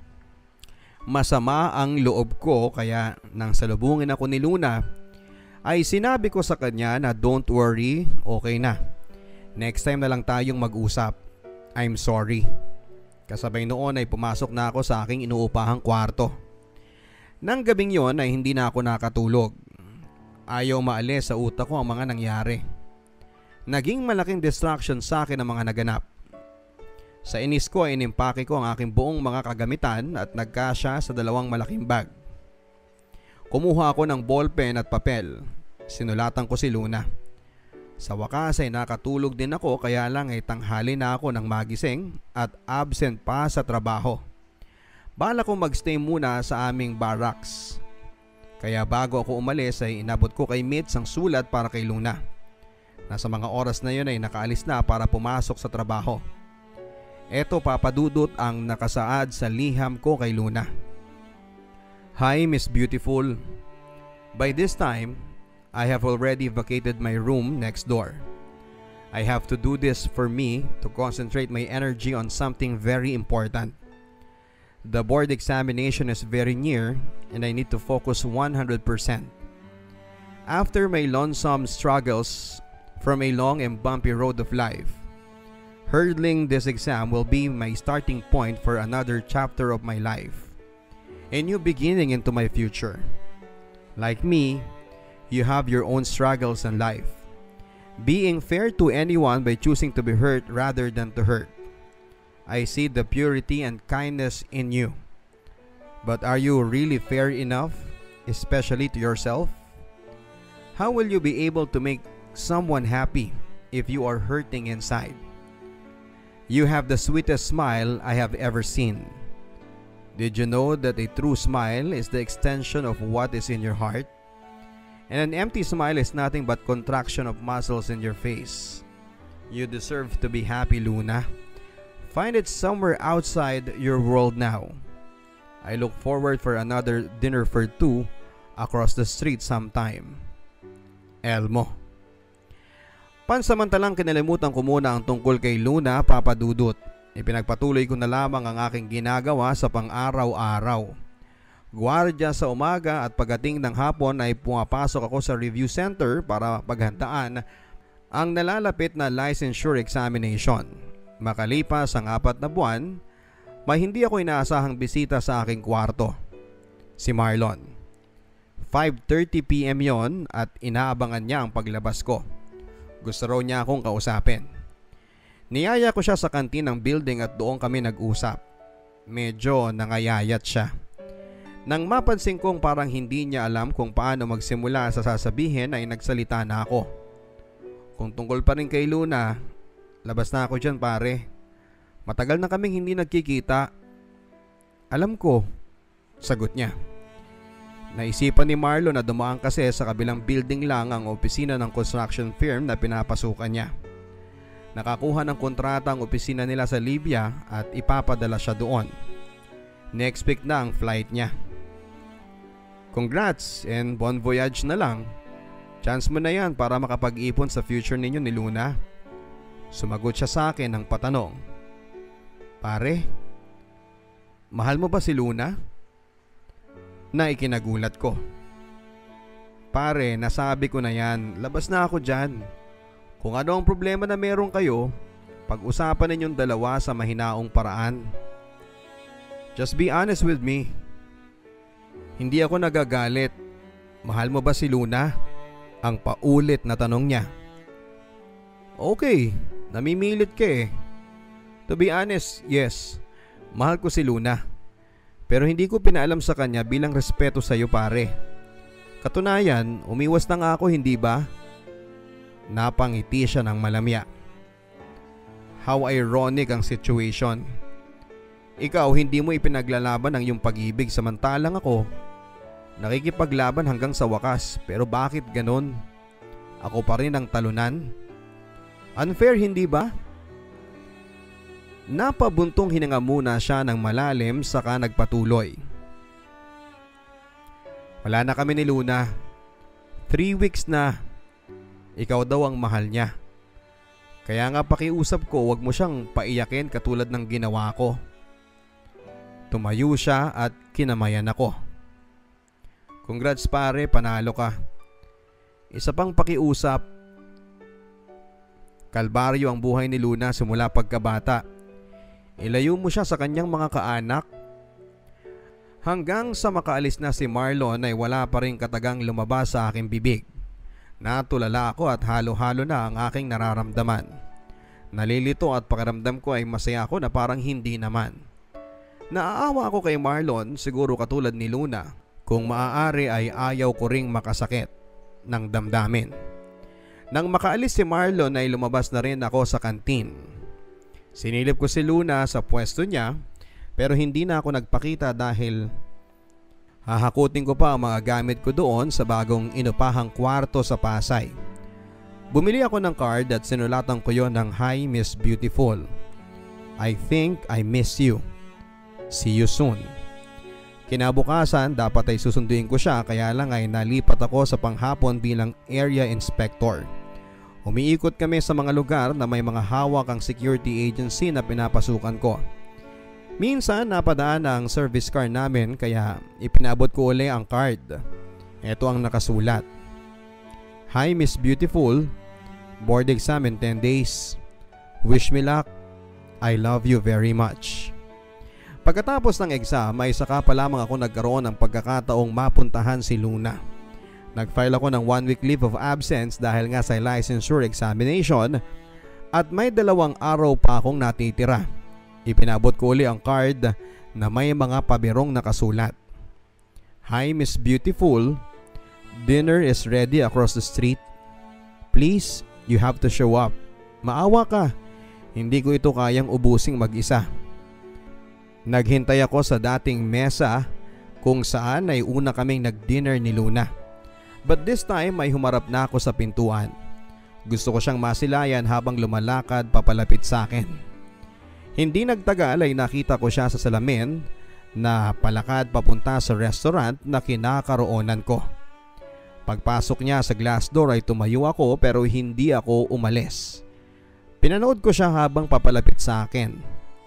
Masama ang loob ko kaya nang salubungin ako ni Luna, ay sinabi ko sa kanya na don't worry, okay na. Next time na lang tayong mag-usap. I'm sorry. Kasabay noon ay pumasok na ako sa aking inuupahang kwarto. Nang gabing yon ay hindi na ako nakatulog. Ayaw maalis sa utak ko ang mga nangyari. Naging malaking distraction sa akin ang mga naganap. Sa inis ko ay inimpake ko ang aking buong mga kagamitan at nagkasya sa dalawang malaking bag. Kumuha ako ng ballpen at papel. Sinulatan ko si Luna. Sa wakas ay nakatulog din ako kaya lang ay tanghali na ako nang magising at absent pa sa trabaho. Bala kong magstay muna sa aming barracks. Kaya bago ako umalis ay inabot ko kay Mitch ang sulat para kay Luna. Nasa mga oras na yun ay nakaalis na para pumasok sa trabaho. Eto Papa Dudut ang nakasaad sa liham ko kay Luna. Hi Miss Beautiful. By this time, I have already vacated my room next door. I have to do this for me to concentrate my energy on something very important. The board examination is very near and I need to focus one hundred percent. After my lonesome struggles from a long and bumpy road of life, hurdling this exam will be my starting point for another chapter of my life. A new beginning into my future. Like me, you have your own struggles in life. Being fair to anyone by choosing to be hurt rather than to hurt. I see the purity and kindness in you. But are you really fair enough especially to yourself? How will you be able to make someone happy if you are hurting inside? You have the sweetest smile I have ever seen. Did you know that a true smile is the extension of what is in your heart? And an empty smile is nothing but contraction of muscles in your face. You deserve to be happy, Luna. Find it somewhere outside your world now. I look forward for another dinner for two across the street sometime. Elmo. Pansamantalang kinalimutan ko muna ang tungkol kay Luna, Papa Dudut. Ipinagpatuloy ko na lamang ang aking ginagawa sa pang-araw-araw. Guwardiya sa umaga at pagdating ng hapon ay pumapasok ako sa review center para paghandaan ang nalalapit na licensure examination. Makalipas ang apat na buwan, may hindi ako inaasahang bisita sa aking kwarto. Si Marlon. five thirty p m yon at inaabangan niya ang paglabas ko. Gusto raw niya akong kausapin. Niyaya ko siya sa kantin ng building at doon kami nag-usap. Medyo nangayayat siya. Nang mapansin kong parang hindi niya alam kung paano magsimula sa sasabihin ay nagsalita na ako. Kung tungkol pa rin kay Luna, labas na ako dyan pare. Matagal na kaming hindi nagkikita. Alam ko, sagot niya. Naisipan ni Marlon na dumaan kasi sa kabilang building lang ang opisina ng construction firm na pinapasukan niya. Nakakuha ng kontrata ang opisina nila sa Libya at ipapadala siya doon. Ne-expect na ang flight niya. Congrats and bon voyage na lang. Chance mo na yan para makapag-ipon sa future ninyo ni Luna. Sumagot siya sa akin ng patanong. Pare, mahal mo ba si Luna? Na ikinagulat ko. Pare, nasabi ko na yan. Labas na ako dyan. Kung ano ang problema na meron kayo, pag-usapan ninyong dalawa sa mahinaong paraan. Just be honest with me. Hindi ako nagagalit. Mahal mo ba si Luna? Ang paulit na tanong niya. Okay, namimilit ka eh. To be honest, yes. Mahal ko si Luna. Pero hindi ko pinaalam sa kanya bilang respeto sa iyo pare. Katunayan, umiwas na nga ako hindi ba? Napangiti siya ng malamya. How ironic ang situation. Ikaw hindi mo ipinaglalaban ang iyong pag-ibig samantalang ako nakikipaglaban hanggang sa wakas. Pero bakit ganon? Ako pa rin ang talunan. Unfair hindi ba? Napabuntong hininga muna siya ng malalim saka nagpatuloy. Wala na kami ni Luna. Three weeks na. Ikaw daw ang mahal niya. Kaya nga pakiusap ko, wag mo siyang paiyakin katulad ng ginawa ko. Tumayo siya at kinamayan ako. Congrats pare, panalo ka. Isa pang pakiusap. Kalbaryo ang buhay ni Luna simula pagkabata. Ilayo mo siya sa kanyang mga kaanak. Hanggang sa makaalis na si Marlon ay wala pa rin katagang lumabas sa aking bibig. Natulala ako at halo-halo na ang aking nararamdaman. Nalilito at pakiramdam ko ay masaya ako na parang hindi naman. Naaawa ako kay Marlon, siguro katulad ni Luna. Kung maaari ay ayaw ko ring makasakit ng damdamin. Nang makaalis si Marlon ay lumabas na rin ako sa kantin. Sinilip ko si Luna sa pwesto niya pero hindi na ako nagpakita dahil hahakutin ko pa ang mga gamit ko doon sa bagong inupahang kwarto sa Pasay. Bumili ako ng card at sinulatan ko yon ng Hi Miss Beautiful. I think I miss you. See you soon. Kinabukasan dapat ay susunduin ko siya kaya lang ay nalipat ako sa panghapon bilang area inspector. Umiikot kami sa mga lugar na may mga hawak ang security agency na pinapasukan ko. Minsan napadaan ang service car namin kaya ipinabot ko uli ang card. Ito ang nakasulat. Hi Miss Beautiful, board exam in ten days. Wish me luck. I love you very much. Pagkatapos ng exam ay saka pa lamang ako nagkaroon ng pagkakataong mapuntahan si Luna. Nag-file ako ng one week leave of absence dahil nga sa licensure examination at may dalawang araw pa akong natitira. Ipinabot ko uli ang card na may mga pabirong nakasulat. "Hi Miss Beautiful, dinner is ready across the street. Please, you have to show up. Maawa ka, hindi ko ito kayang ubusing mag-isa." Naghintay ako sa dating mesa kung saan ay una kaming nag-dinner ni Luna. But this time ay humarap na ako sa pintuan. Gusto ko siyang masilayan habang lumalakad papalapit sa akin. Hindi nagtagal ay nakita ko siya sa salamin na palakad papunta sa restaurant na kinakaroonan ko. Pagpasok niya sa glass door ay tumayo ako pero hindi ako umalis. Pinanood ko siya habang papalapit sa akin.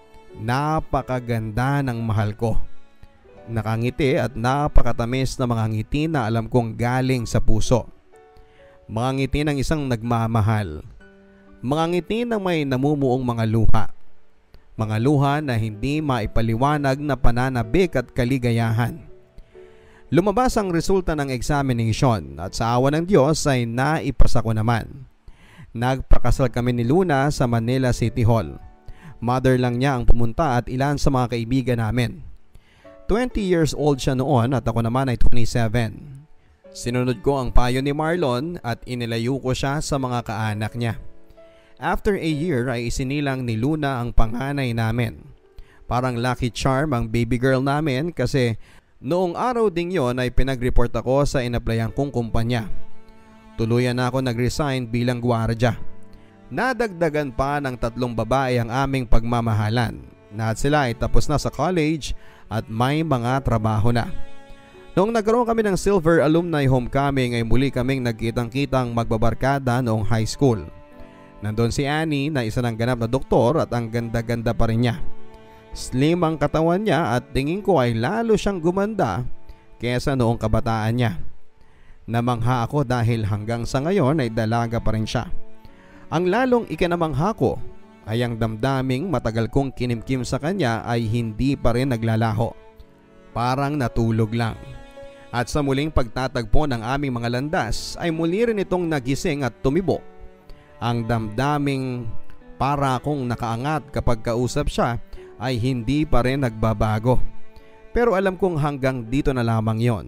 Napakaganda ng mahal ko. Nakangiti at napakatamis na mga ngiti na alam kong galing sa puso. Mga ngiti ng isang nagmamahal. Mga ngiti ng may namumuong mga luha. Mga luha na hindi maipaliwanag na pananabik at kaligayahan. Lumabas ang resulta ng examination at sa awa ng Diyos ay naipasa ko naman. Nagpakasal kami ni Luna sa Manila City Hall. Mother lang niya ang pumunta at ilan sa mga kaibigan namin. twenty years old siya noon at ako naman ay twenty-seven. Sinunod ko ang payo ni Marlon at inilayo ko siya sa mga kaanak niya. After a year ay isinilang ni Luna ang panganay namin. Parang lucky charm ang baby girl namin kasi noong araw ding yon ay pinag-report ako sa inaplayan kong kumpanya. Tuluyan na ako nag-resign bilang gwardya. Nadagdagan pa ng tatlong babae ang aming pagmamahalan. Lahat sila ay tapos na sa college at may mga trabaho na. Noong nagkaroon kami ng Silver Alumni Homecoming ay muli kaming nagkitang-kitang magbabarkada noong high school. Nandun si Annie na isa ng ganap na doktor at ang ganda-ganda pa rin niya. Slim ang katawan niya at tingin ko ay lalo siyang gumanda kesa noong kabataan niya. Namangha ako dahil hanggang sa ngayon ay dalaga pa rin siya. Ang lalong ikinamangha ko ay ang damdaming matagal kong kinimkim sa kanya ay hindi pa rin naglalaho. Parang natulog lang. At sa muling pagtatagpo ng aming mga landas ay muli rin itong nagising at tumibok. Ang damdaming para akong nakaangat kapag kausap siya ay hindi pa rin nagbabago. Pero alam kong hanggang dito na lamang yon.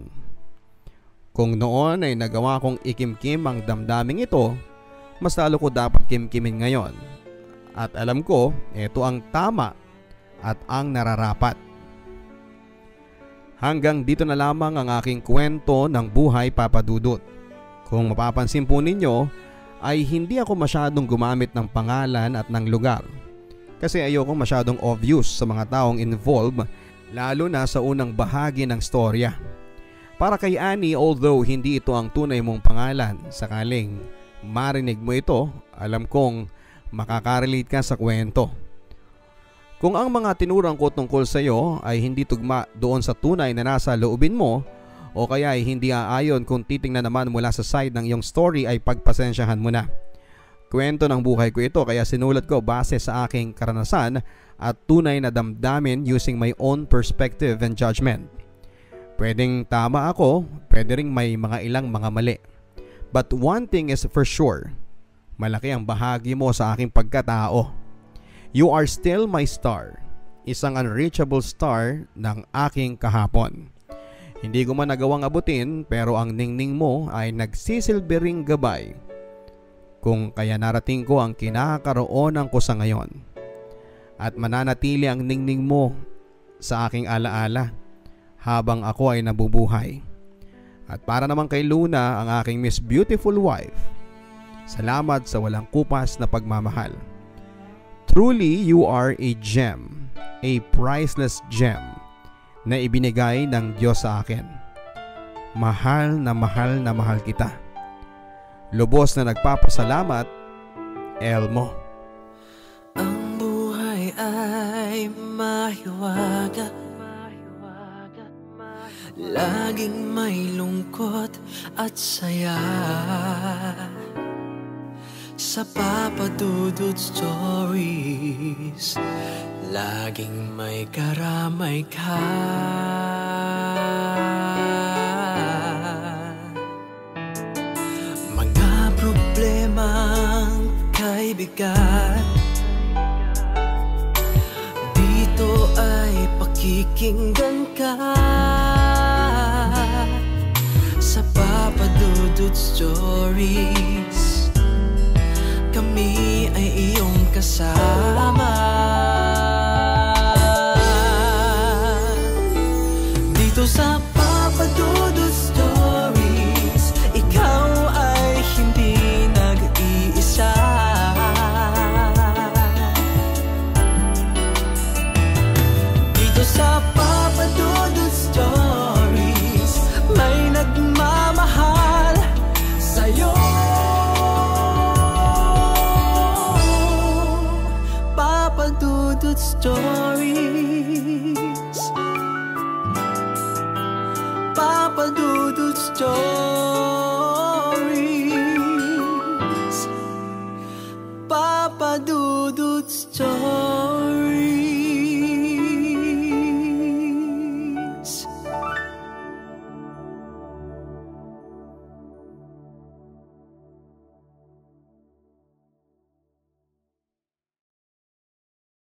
Kung noon ay nagawa kong ikimkim ang damdaming ito, mas lalo ko dapat kimkimin ngayon. At alam ko, ito ang tama at ang nararapat. Hanggang dito na lamang ang aking kwento ng buhay Papa Dudut. Kung mapapansin po ninyo, ay hindi ako masyadong gumamit ng pangalan at ng lugar. Kasi ayoko masyadong obvious sa mga taong involved, lalo na sa unang bahagi ng storya. Para kay Annie, although hindi ito ang tunay mong pangalan, sakaling marinig mo ito, alam kong makakarelate ka sa kwento. Kung ang mga tinurang ko tungkol sa iyo ay hindi tugma doon sa tunay na nasa loobin mo o kaya ay hindi aayon kung titingnan naman mula sa side ng iyong story ay pagpasensyahan mo na. Kwento ng buhay ko ito kaya sinulat ko base sa aking karanasan at tunay na damdamin using my own perspective and judgment. Pwedeng tama ako, pwede ring may mga ilang mga mali. But one thing is for sure, malaki ang bahagi mo sa aking pagkatao. You are still my star, isang unreachable star ng aking kahapon. Hindi ko man nagawang abutin pero ang ningning mo ay nagsisilbi ring gabay. Kung kaya narating ko ang kinakaroonan ko sa ngayon. At mananatili ang ningning mo sa aking alaala habang ako ay nabubuhay. At para naman kay Luna, ang aking Miss Beautiful wife, salamat sa walang kupas na pagmamahal. Truly, you are a gem, a priceless gem na ibinigay ng Diyos sa akin. Mahal na mahal na mahal kita. Lubos na nagpapasalamat, Elmo. Ang buhay ay mahiwaga, laging may lungkot at saya. Sa Papa Dudut Stories, laging may karamay ka. Mga problemang kay bigat, dito ay pakikinggan ka. sa Papa Dudut Stories. Kami ay iyong kasama dito sa Papa Dudut Stories. Ikaw ay hindi nag-iisa. Dito sa Papa Dudut Stories, may nagmamahal sa'yo. Papa Dudut Stories, Papa Dudut Stories.